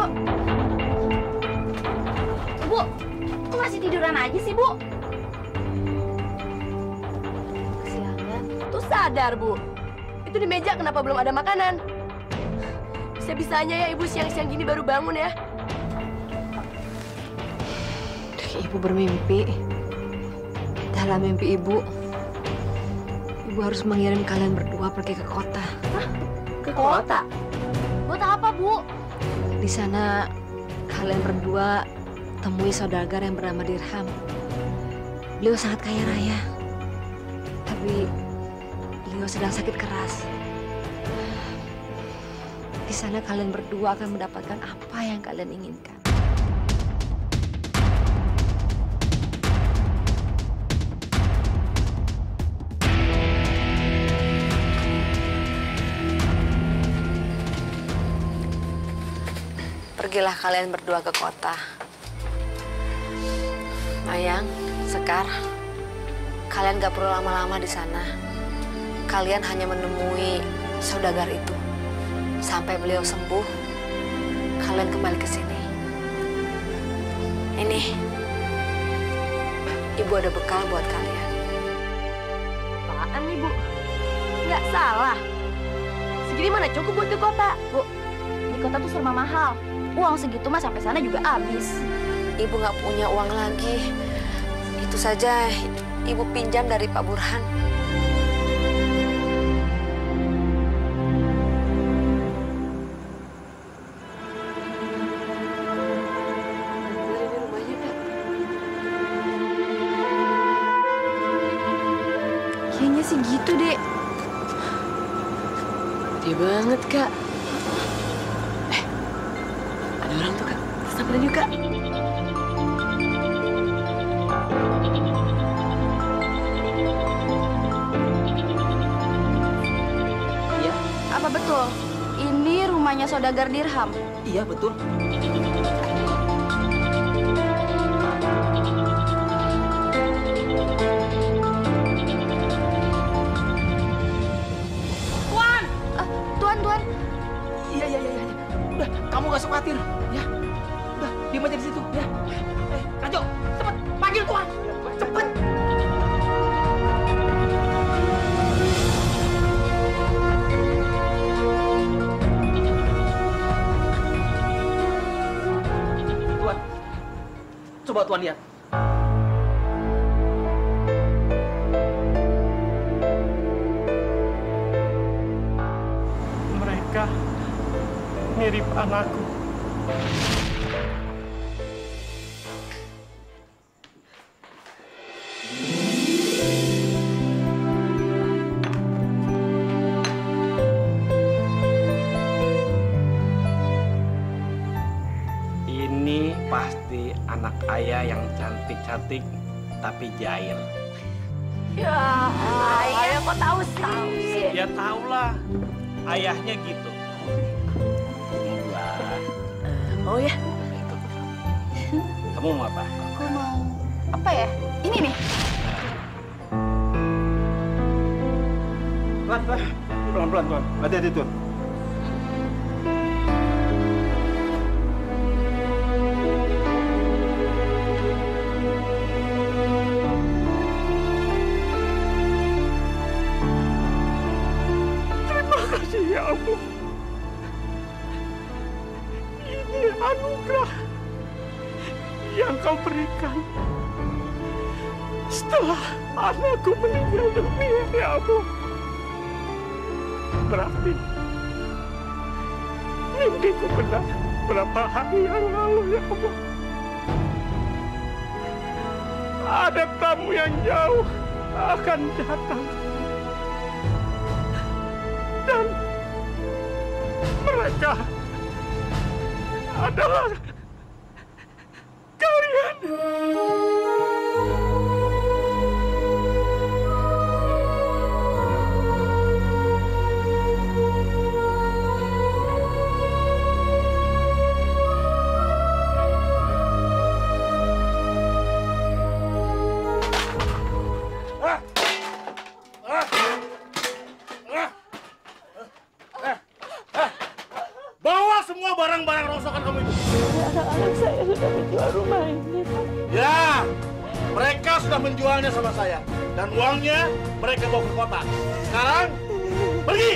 Bu, kok masih tiduran aja sih, Bu? Kesiangan. Tuh sadar, Bu. Itu di meja kenapa belum ada makanan? Bisa-bisanya ya ibu siang-siang gini baru bangun ya. Udah Ibu bermimpi. Dalam mimpi ibu harus mengirim kalian berdua pergi ke kota. Hah? Ke kota? Buat apa, Bu? Di sana kalian berdua temui saudagar yang bernama Dirham. Beliau sangat kaya raya, tapi beliau sedang sakit keras. Di sana kalian berdua akan mendapatkan apa yang kalian inginkan. Pergilah kalian berdua ke kota. Mayang, Sekar, kalian gak perlu lama-lama di sana. Kalian hanya menemui saudagar itu. Sampai beliau sembuh, kalian kembali ke sini. Ini, Ibu ada bekal buat kalian. Apaan nih, Bu? Nggak salah. Segini mana cukup buat ke kota, Bu? Di kota tuh serba mahal. Uang segitu mah sampai sana juga habis. Ibu nggak punya uang lagi. Itu saja Ibu pinjam dari Pak Burhan. Kayaknya sih gitu, Dek. Gede banget, Kak. Ada orang tuh, Kak. Samperin yuk, Kak. Iya. Apa betul? Ini rumahnya saudagar Dirham? Iya, betul. Tuan. Iya. Udah, kamu gak usah khawatir, ya. Udah, diam aja di situ, ya. Rajo, cepet, panggil Tuan. Cepet. Tuan, coba Tuan lihat. Mereka mirip anakku. Ini pasti anak ayah yang cantik-cantik tapi jahil. Ya, ayah kok tahu sih? Ya tahulah, ayahnya gitu. Oh ya. Kamu mau apa? Aku mau apa ya? Ini nih. Pelan-pelan, Tuan. Hati-hati, Tuan. Terima kasih ya Allah. Ini anugerah yang kau berikan setelah anakku meninggal dunia ya Allah. Berarti mimpiku benar berapa hari yang lalu ya Allah. Ada tamu yang jauh akan datang. Dan mereka adalah kalian. Bawa semua barang-barang rongsokan kamu itu. Anak-anak saya sudah menjual rumah ini, Pak. Ya, mereka sudah menjualnya sama saya. Dan uangnya mereka bawa ke kota. Sekarang, pergi!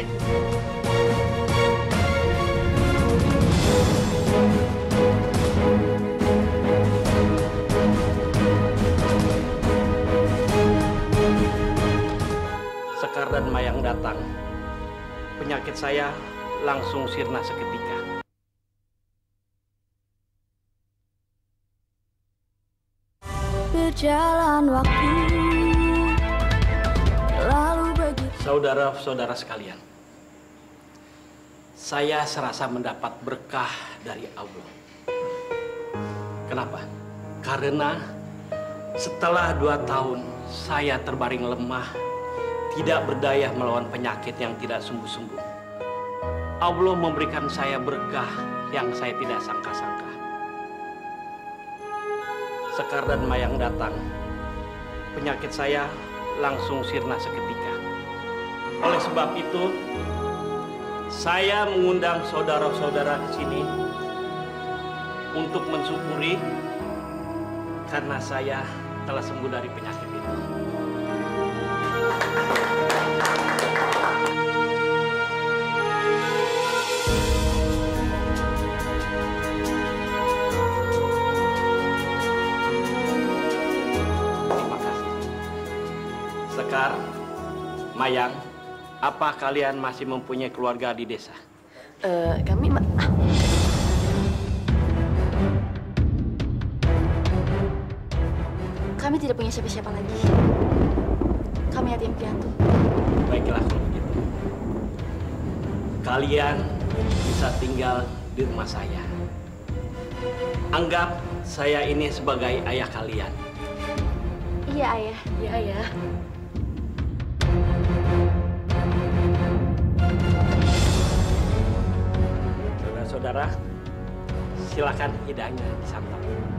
datang, penyakit saya langsung sirna seketika. Berjalan waktu lalu begitu. Saudara-saudara sekalian, saya serasa mendapat berkah dari Allah. Kenapa? Karena setelah 2 tahun saya terbaring lemah, tidak berdaya melawan penyakit yang tidak sembuh-sembuh. Allah memberikan saya berkah yang saya tidak sangka-sangka. Sekar dan Mayang datang, penyakit saya langsung sirna seketika. Oleh sebab itu, saya mengundang saudara-saudara ke sini untuk mensyukuri karena saya telah sembuh dari penyakit itu. Terima kasih. Sekar, Mayang, apa kalian masih mempunyai keluarga di desa? Kami tidak punya siapa-siapa lagi. Kami yatim piatu. Baiklah kalau begitu. Kalian bisa tinggal di rumah saya. Anggap saya ini sebagai ayah kalian. Iya, Ayah. Iya, Ayah. Saudara-saudara, silakan hidangnya disantap.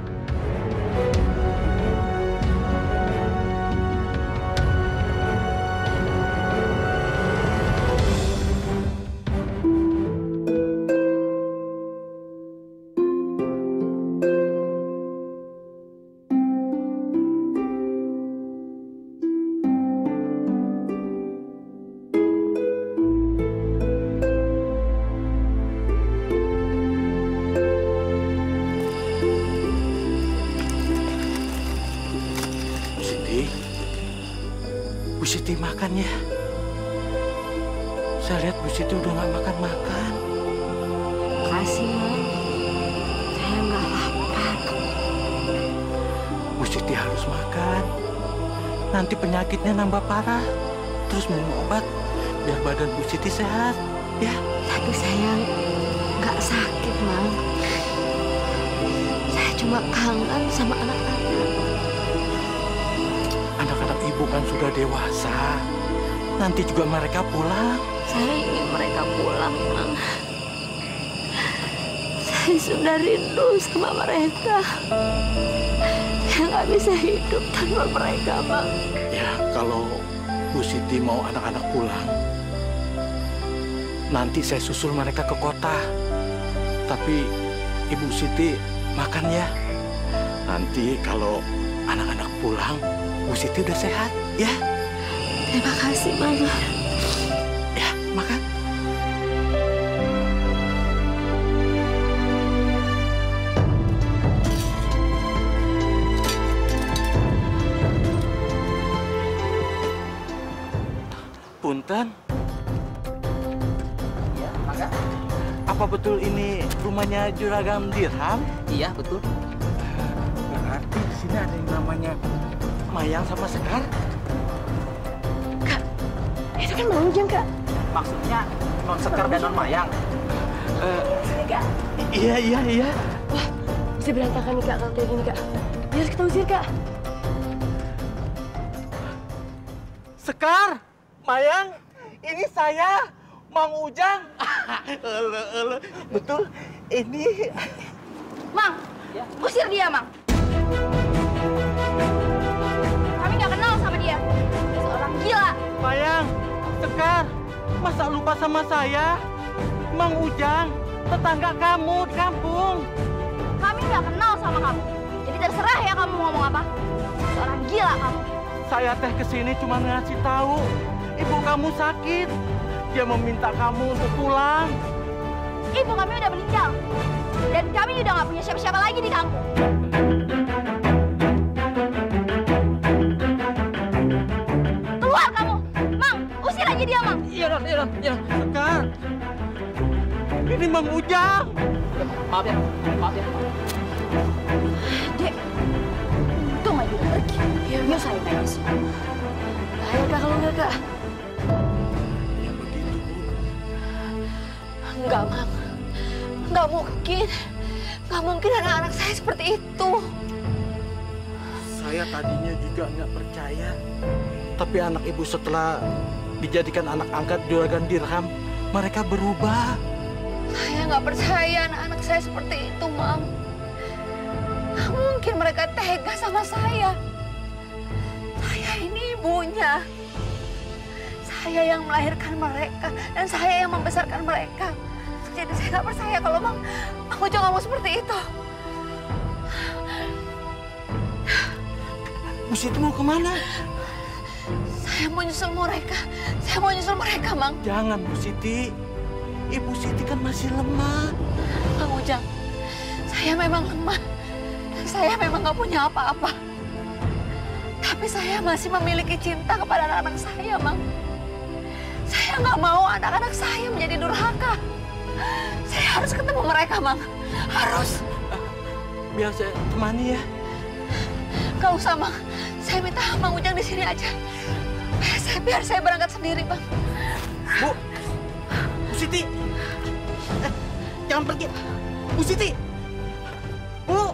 Bu Siti makan ya. Saya lihat Bu Siti udah nggak makan-makan. Makasih, Mang. Saya nggak lapar. Bu Siti harus makan. Nanti penyakitnya nambah parah. Terus minum obat biar badan Bu Siti sehat, ya. Tapi saya nggak sakit, Mang. Saya cuma kangen sama anak-anak. Anak-anak ibu kan sudah dewasa. Nanti juga mereka pulang. Saya ingin mereka pulang, Mang. Saya sudah rindu sama mereka. Saya nggak bisa hidup tanpa mereka, Mang. Ya, kalau Bu Siti mau anak-anak pulang, nanti saya susul mereka ke kota. Tapi Ibu Siti makan ya. Nanti kalau anak-anak pulang, Bu Siti udah sehat, ya? Terima kasih, Mama. Ya, makan. Punten. Iya, Mangga. Apa betul ini rumahnya Juragan Dirham? Iya, betul. Berarti di sini ada yang namanya Mayang sama Sekar. Kak, itu kan Mang Ujang, Kak. Maksudnya Non Sekar dan Non Mayang. Sini, Kak. Iya. Wah, bisa berantakan nih, Kak, kalau kayak gini, Kak. Harus kita usir, Kak. Sekar, Mayang, ini saya, Mang Ujang. Betul, ini... Mang, usir dia, Mang. Kami nggak kenal sama dia. Dia seorang gila. Mayang, Sekar, masa lupa sama saya? Mang Ujang, tetangga kamu di kampung. Kami nggak kenal sama kamu. Jadi terserah ya kamu ngomong apa. Seorang gila kamu. Saya teh kesini cuma ngasih tahu ibu kamu sakit. Dia meminta kamu untuk pulang. Ibu kami udah meninggal. Dan kami udah nggak punya siapa-siapa lagi di kampung. Keluar kamu! Mang, usir aja dia, Mang! Iya, Mang Ujang. Maaf ya. Dek, untung aja udah pergi. Iya, saya aja sih. Bahaya Kak kalau enggak, Kak. Ya begitu, Bu. Enggak, Mang. Enggak mungkin. Enggak mungkin anak-anak saya seperti itu. Saya tadinya juga nggak percaya. Tapi anak ibu setelah dijadikan anak angkat Juragan Dirham, mereka berubah. Saya nggak percaya anak-anak saya seperti itu, Mam. Nggak mungkin mereka tega sama saya. Saya ini ibunya. Saya yang melahirkan mereka dan saya yang membesarkan mereka. Jadi saya nggak percaya kalau Mang Ujang ngomong seperti itu. Bu Siti mau kemana? Saya mau nyusul mereka. Saya mau nyusul mereka, Mang. Jangan, Bu Siti. Ibu Siti kan masih lemah. Mang Ujang, saya memang lemah. Dan saya memang nggak punya apa-apa. Tapi saya masih memiliki cinta kepada anak-anak saya, Mang. Saya nggak mau anak-anak saya menjadi durhaka. Saya harus ketemu mereka, Mang. Harus. Biar saya temani ya. Gak usah, Mang. Saya minta Mang Ujang di sini aja. Biar saya berangkat sendiri, Bang. Bu Siti, jangan pergi. Bu Siti, Bu.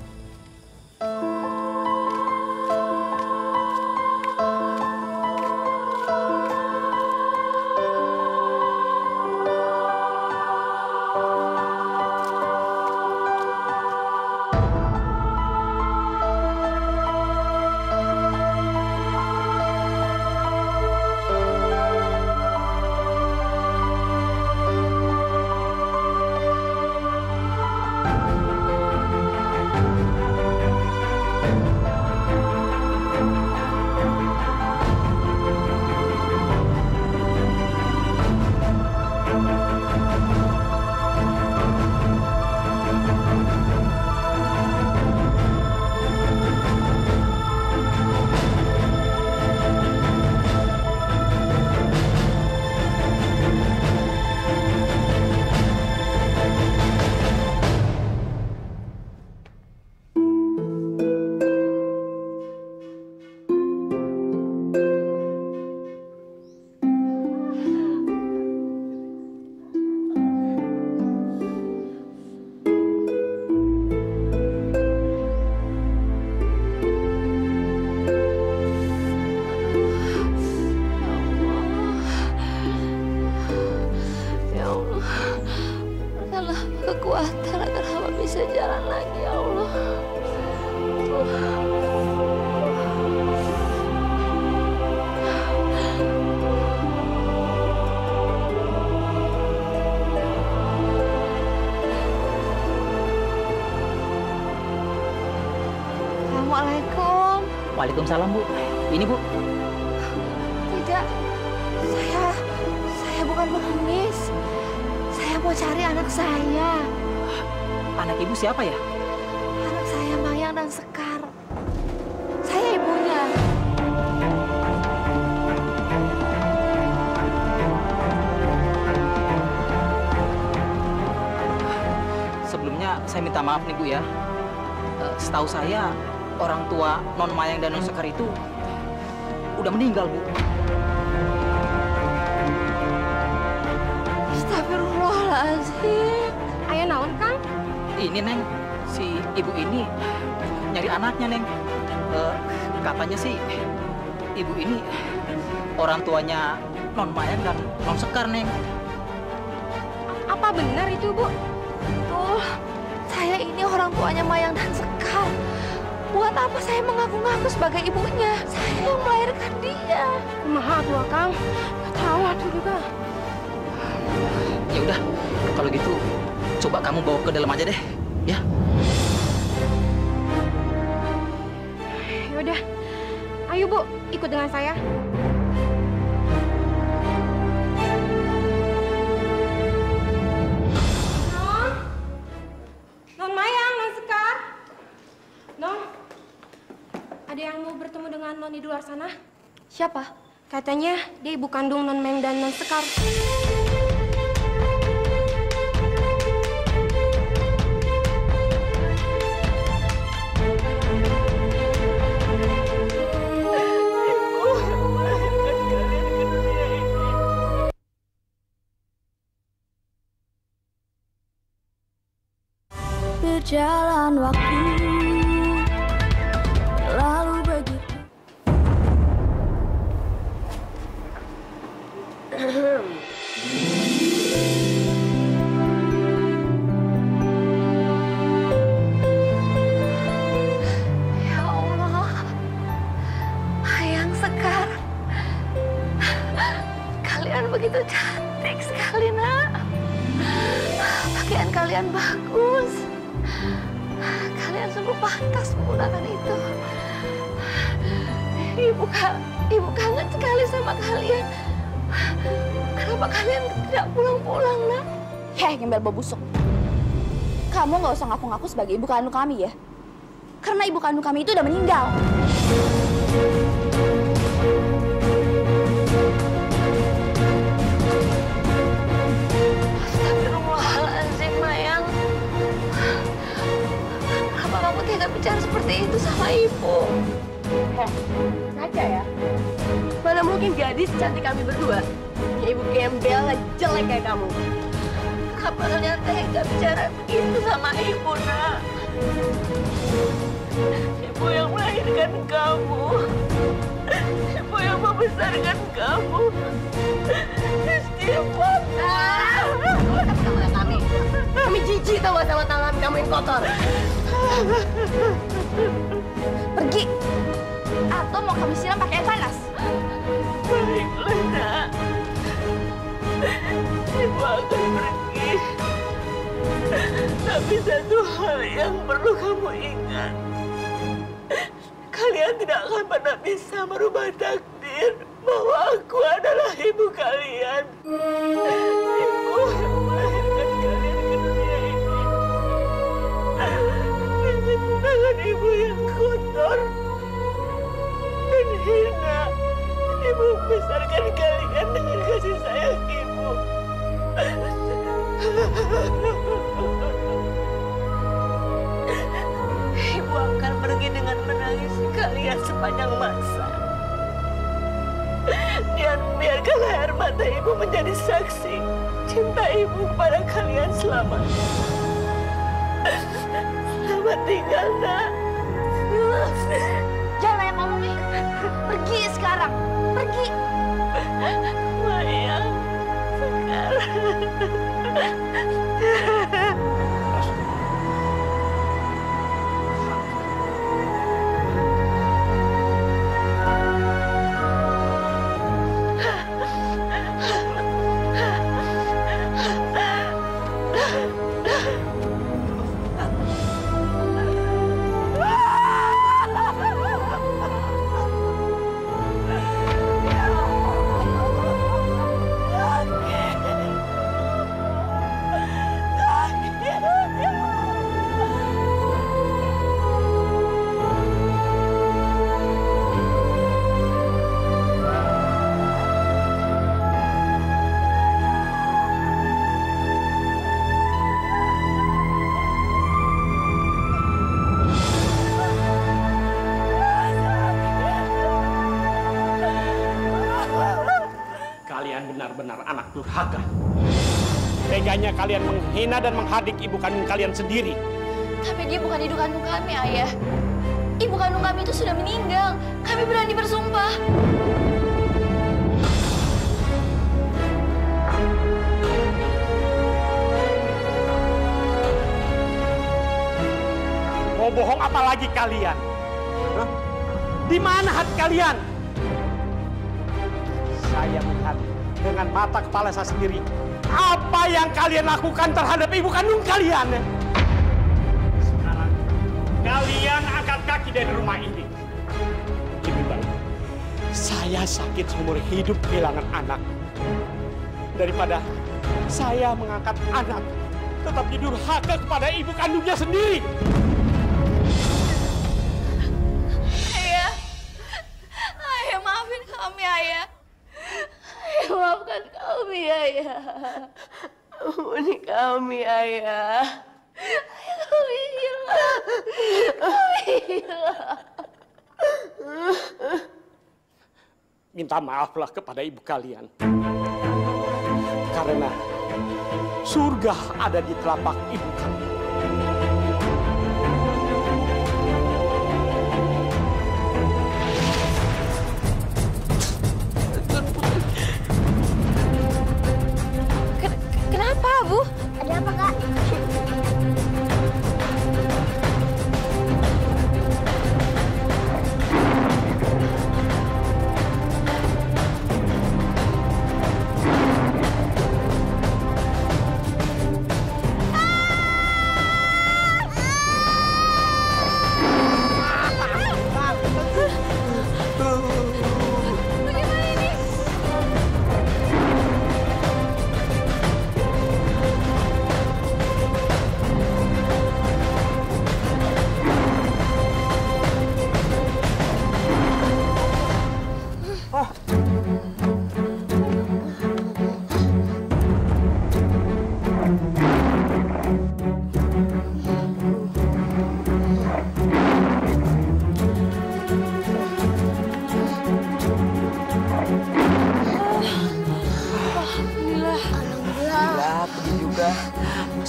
Kekuatan agar hamba bisa jalan lagi, ya Allah. Assalamualaikum. Waalaikumsalam, Bu. Ini, Bu. Tidak, saya bukan pengemis. Saya mau cari anak saya. Anak Ibu siapa ya? Anak saya Mayang dan Sekar. Saya ibunya. Sebelumnya saya minta maaf nih, Bu ya. Setahu saya orang tua Non Mayang dan Non Sekar itu udah meninggal, Bu. Astagfirullahaladzim. Ayah naon, Kang? Ini, Neng, si ibu ini nyari anaknya, Neng. Katanya sih ibu ini orang tuanya Non Mayang dan Non Sekar, Neng. Apa benar itu, Bu? Tuh, saya ini orang tuanya Mayang dan Sekar. Buat apa saya mengaku-ngaku sebagai ibunya? Saya yang melahirkan dia. Kumaha tuh, Kang? Gak tahu atuh juga. Ya udah, kalau gitu coba kamu bawa ke dalam aja deh, ya. Ya udah. Ayo, Bu, ikut dengan saya. Non Mayang, Non Sekar. Non, ada yang mau bertemu dengan Non di luar sana? Siapa? Katanya dia ibu kandung Non Mayang dan Non Sekar. Berjalan waktu lalu begitu. Ya Allah, Ayang Sekar, kalian begitu cantik sekali, Nak. Pakaian kalian bagus. Kalian sungguh pantas menggunakan itu. Ibu kangen sekali sama kalian. Kenapa kalian tidak pulang-pulang, Nak? Heh, gembel bau busuk. Kamu nggak usah ngaku-ngaku sebagai ibu kandung kami ya. Karena ibu kandung kami itu udah meninggal. Astagfirullahaladzim, Mayang. Kenapa kamu tega bicara seperti itu sama ibu? Heh, ngaca ya. Mana mungkin gadis cantik kami berdua, ya ibu gembel jelek kayak kamu. Kenapa kalian tega bicara begitu sama ibu, Nak? Ibu yang melahirkan kamu. Ibu yang membesarkan kamu. Istighfar. Kami jijik tau gak sama tangan kamu yang kotor. Pergi. Atau mau kami siram pakai air panas? Baiklah, Nak. Ibu akan pergi. Tapi satu hal yang perlu kamu ingat. Kalian tidak akan pernah bisa merubah takdir bahwa aku adalah ibu kalian. Ibu yang melahirkan kalian ke dunia ini. Dengan tangan ibu yang kotor dan hina, ibu membesarkan kalian dengan kasih sayang ibu. Ibu akan pergi dengan menangis kalian sepanjang masa. Dan biarkanlah air mata ibu menjadi saksi cinta ibu kepada kalian selamanya. Selamat tinggal, Nak. Jangan banyak ngomong nih. Pergi sekarang. Pergi. Mayang, sekarang. benar-benar anak durhaka. Teganya kalian menghina dan menghardik ibu kandung kalian sendiri. Tapi dia bukan ibu kandung kami, Ayah. Ibu kandung kami itu sudah meninggal. Kami berani bersumpah. Mau bohong apa lagi kalian? Hah? Di mana hati kalian? Saya melihat dengan mata kepala saya sendiri apa yang kalian lakukan terhadap ibu kandung kalian. Sekarang kalian angkat kaki dari rumah ini. Lebih baik saya sakit seumur hidup kehilangan anak daripada saya mengangkat anak tetapi durhaka kepada ibu kandungnya sendiri. Ayah, Ayah maafin kami, Ayah. Ayah maafkan kami, Ayah. Ampuni kami, Ayah. Ayah, kami hilang. Kami hilang. Minta maaflah kepada ibu kalian. Karena surga ada di telapak ibu kalian.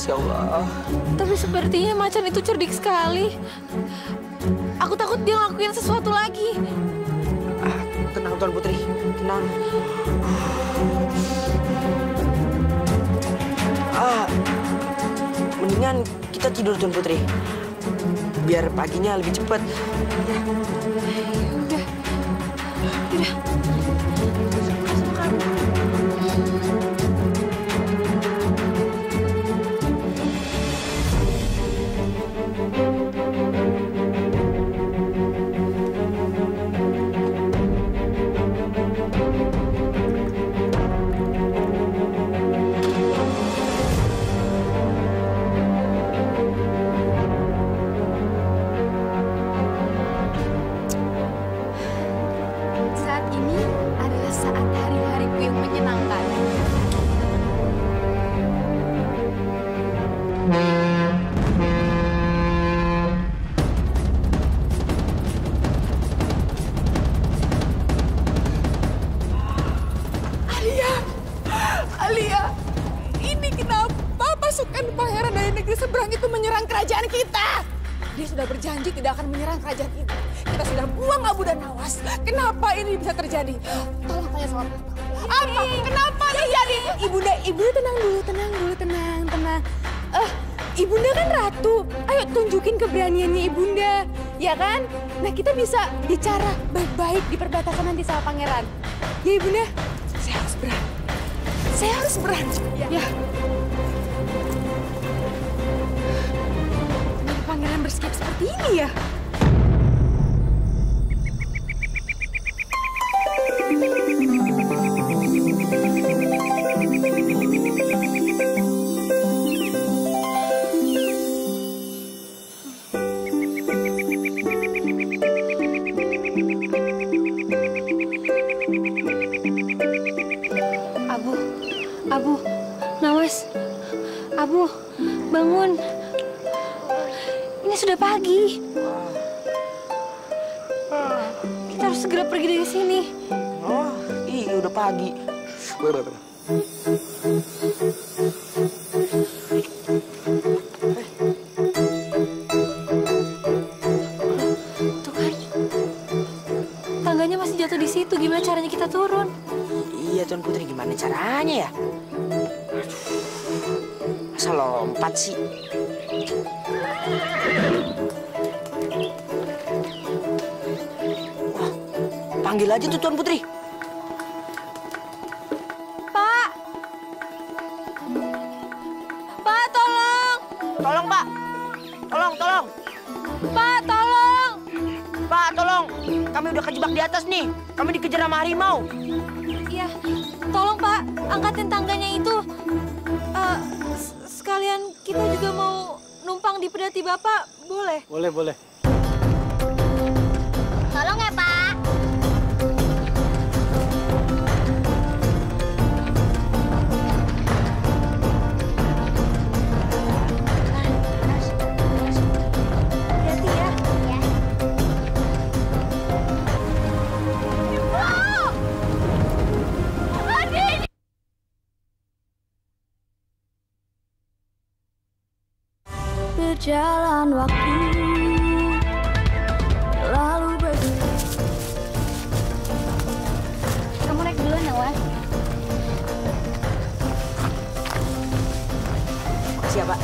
Ya Allah. Tapi sepertinya macan itu cerdik sekali. Aku takut dia ngelakuin sesuatu lagi. Tenang Tuan Putri, tenang. Mendingan kita tidur Tuan Putri. Biar paginya lebih cepat. Udah. Saat ini adalah saat hari-hariku yang menyenangkan. Alia, ini kenapa pasukan pangeran dari negeri seberang itu menyerang kerajaan kita? Dia sudah berjanji tidak akan menyerang kerajaan ini. Kita sudah buang Abu dan Nawas. Kenapa ini bisa terjadi? Tolong tanya sama Papa. Apa? Kenapa terjadi? Ibu tenang dulu, tenang. Ibunda kan ratu. Ayo tunjukin keberaniannya Ibunda, ya kan? Nah, kita bisa bicara baik-baik di perbatasan nanti sama pangeran. Ya, Ibunda? Saya harus berani. Ya. Kenapa pangeran bersikap seperti ini ya? Abu, Nawas, Abu, bangun. Ini sudah pagi. Kita harus segera pergi dari sini. Oh, iya udah pagi. Tuh kan, tangganya masih jatuh di situ. Gimana caranya kita turun? Iya Tuan Putri, gimana caranya ya? Masa lompat sih? Wah, panggil aja tuh Tuan Putri. Pak! Pak, tolong! Tolong, Pak! Tolong! Pak, tolong! Pak, tolong! Kami udah kejebak di atas nih. Kami dikejar sama harimau. Iya, tolong Pak, angkatin tangganya itu. Sekalian kita juga mau numpang di pedati Bapak, boleh? Boleh. Tolong ya, Pak. Hati-hati ya. Ya. Berjalan waktu lalu begitu. Kamu naik duluan, Nawas. Makasih ya, Pak.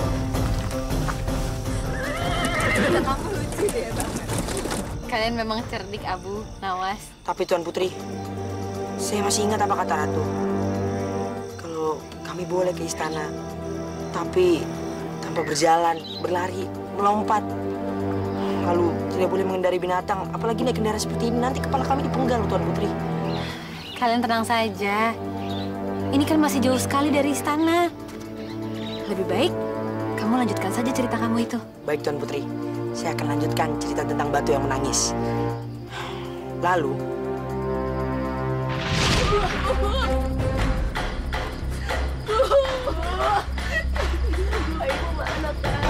Kamu lucu deh, Bang. Kalian memang cerdik, Abu, Nawas. Tapi Tuan Putri, saya masih ingat apa kata Ratu. Kalau kami boleh ke istana, tapi tanpa berjalan, berlari, melompat. Lalu tidak boleh mengendari binatang, apalagi naik kendaraan seperti ini. Nanti kepala kami dipenggal, Tuan Putri. Kalian tenang saja. Ini kan masih jauh sekali dari istana. Lebih baik kamu lanjutkan saja cerita kamu itu. Baik, Tuan Putri. Saya akan lanjutkan cerita tentang batu yang menangis. Lalu... Ibu mana, Kak?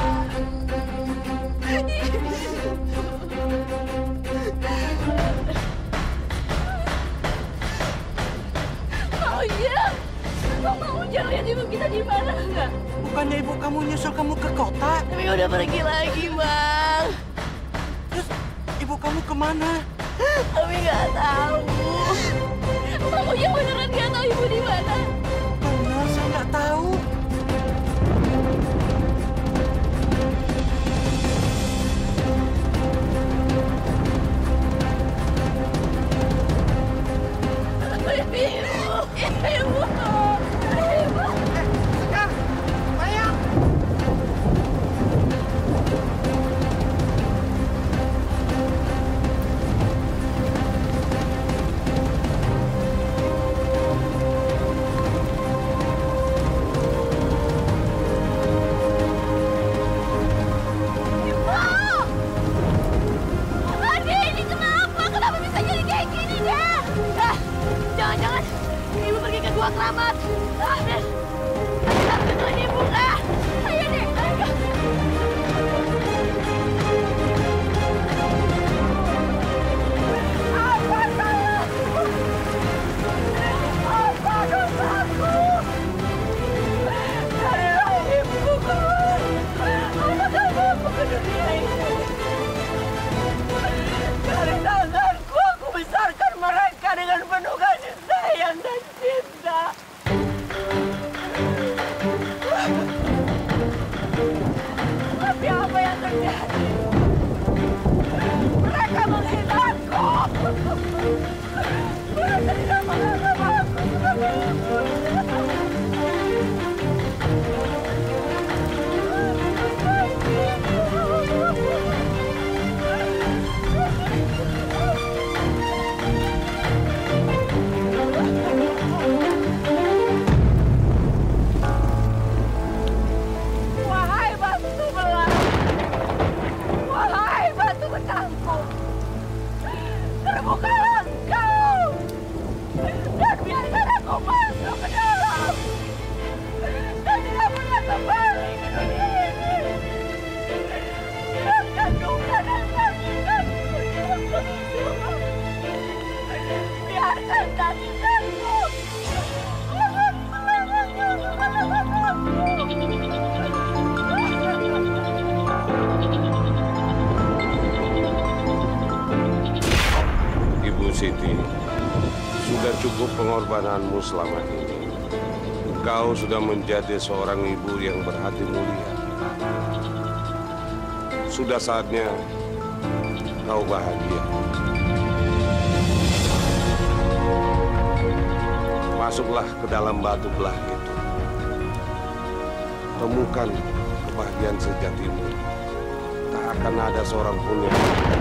Mau lihat ibu kita di mana, enggak? Bukannya ibu kamu nyusul kamu ke kota? Tapi udah pergi lagi, Bang. Terus ibu kamu kemana? Tapi nggak tahu. Pokoknya beneran nggak tahu ibu di mana. Benar, saya nggak tahu. Ibu. Jangan-jangan ibu pergi ke gua keramat. Amin. Kita betulin ibu lah. Ayo deh, ayo. Apa salahku? Apa dosaku? Carilah ibuku. Apakah mampu ke dunia ini? Dari tanganku aku besarkan mereka dengan penuh kasih sayang dan cinta. Tapi apa yang terjadi? Mereka menghinaku. Mereka tidak menganggap aku sebagai ibu. Wahai batu belang, wahai batu betangku, terbukalah engkau dan biarkan aku masuk ke dalam dan tidak pernah kembali ke dunia ini. Biarkan duka dan tangisanku yang begitu, biarkan tangisanku. Ibu Siti, sudah cukup pengorbananmu selama ini. Kau sudah menjadi seorang ibu yang berhati mulia. Sudah saatnya kau bahagia. Masuklah ke dalam batu belah itu. Temukan kebahagiaan sejatimu. Tak akan ada seorang pun yang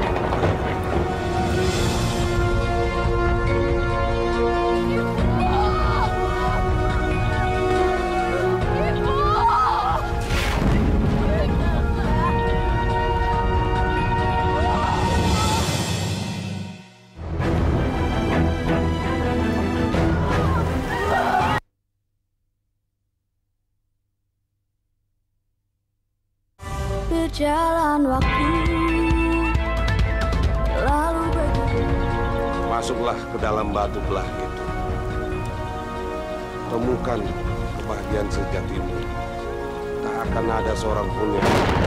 Berjalan waktu lalu pergi. Masuklah ke dalam batu belah itu. Temukan kebahagiaan sejatimu. Tak akan ada seorang pun yang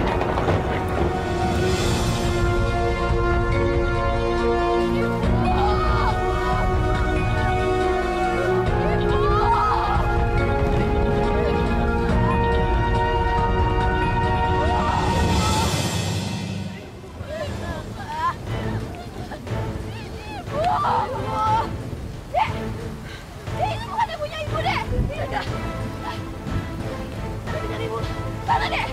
Ini bukan ibunya ibu, Dek. Tidak. Ada dengan ibu. Sana, Dek.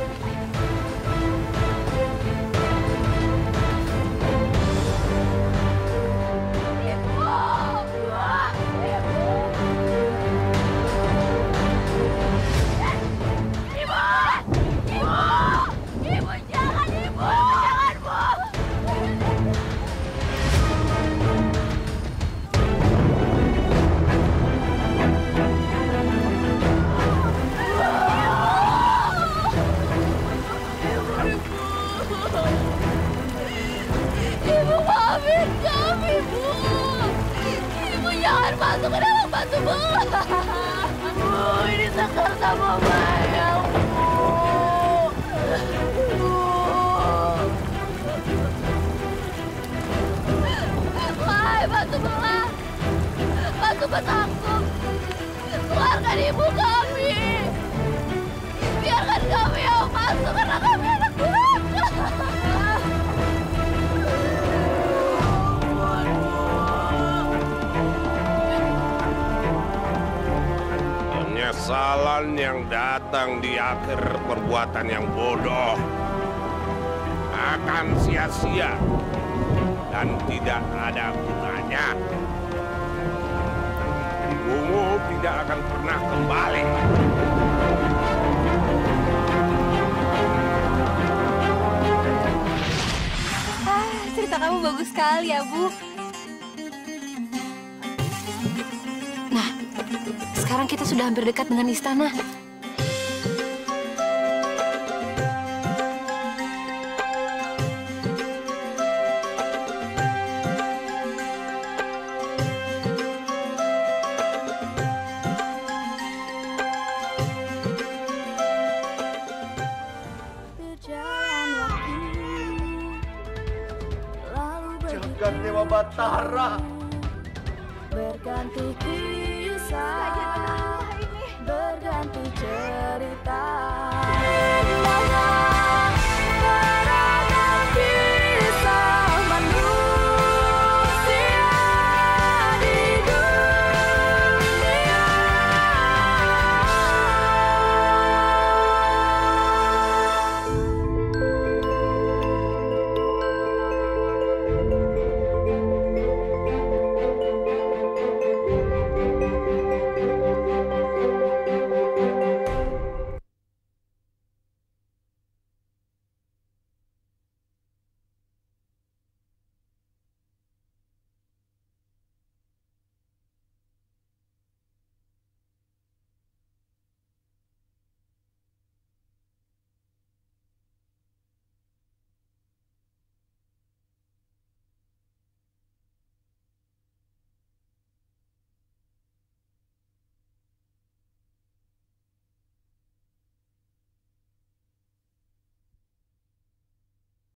Masuk ke dalam batu belah. Bu, ini sekar sama Maya, Bu. tempat aku. Keluarkan ibu kami. Biarkan kami yang masuk karena kami anak durhaka. Penyesalan yang datang di akhir perbuatan yang bodoh akan sia-sia dan tidak ada gunanya. Ibumu tidak akan pernah kembali. Cerita kamu bagus sekali ya, Bu. Nah, sekarang kita sudah hampir dekat dengan istana. Jagat Dewa Batara. Berganti kisah, berganti cerita.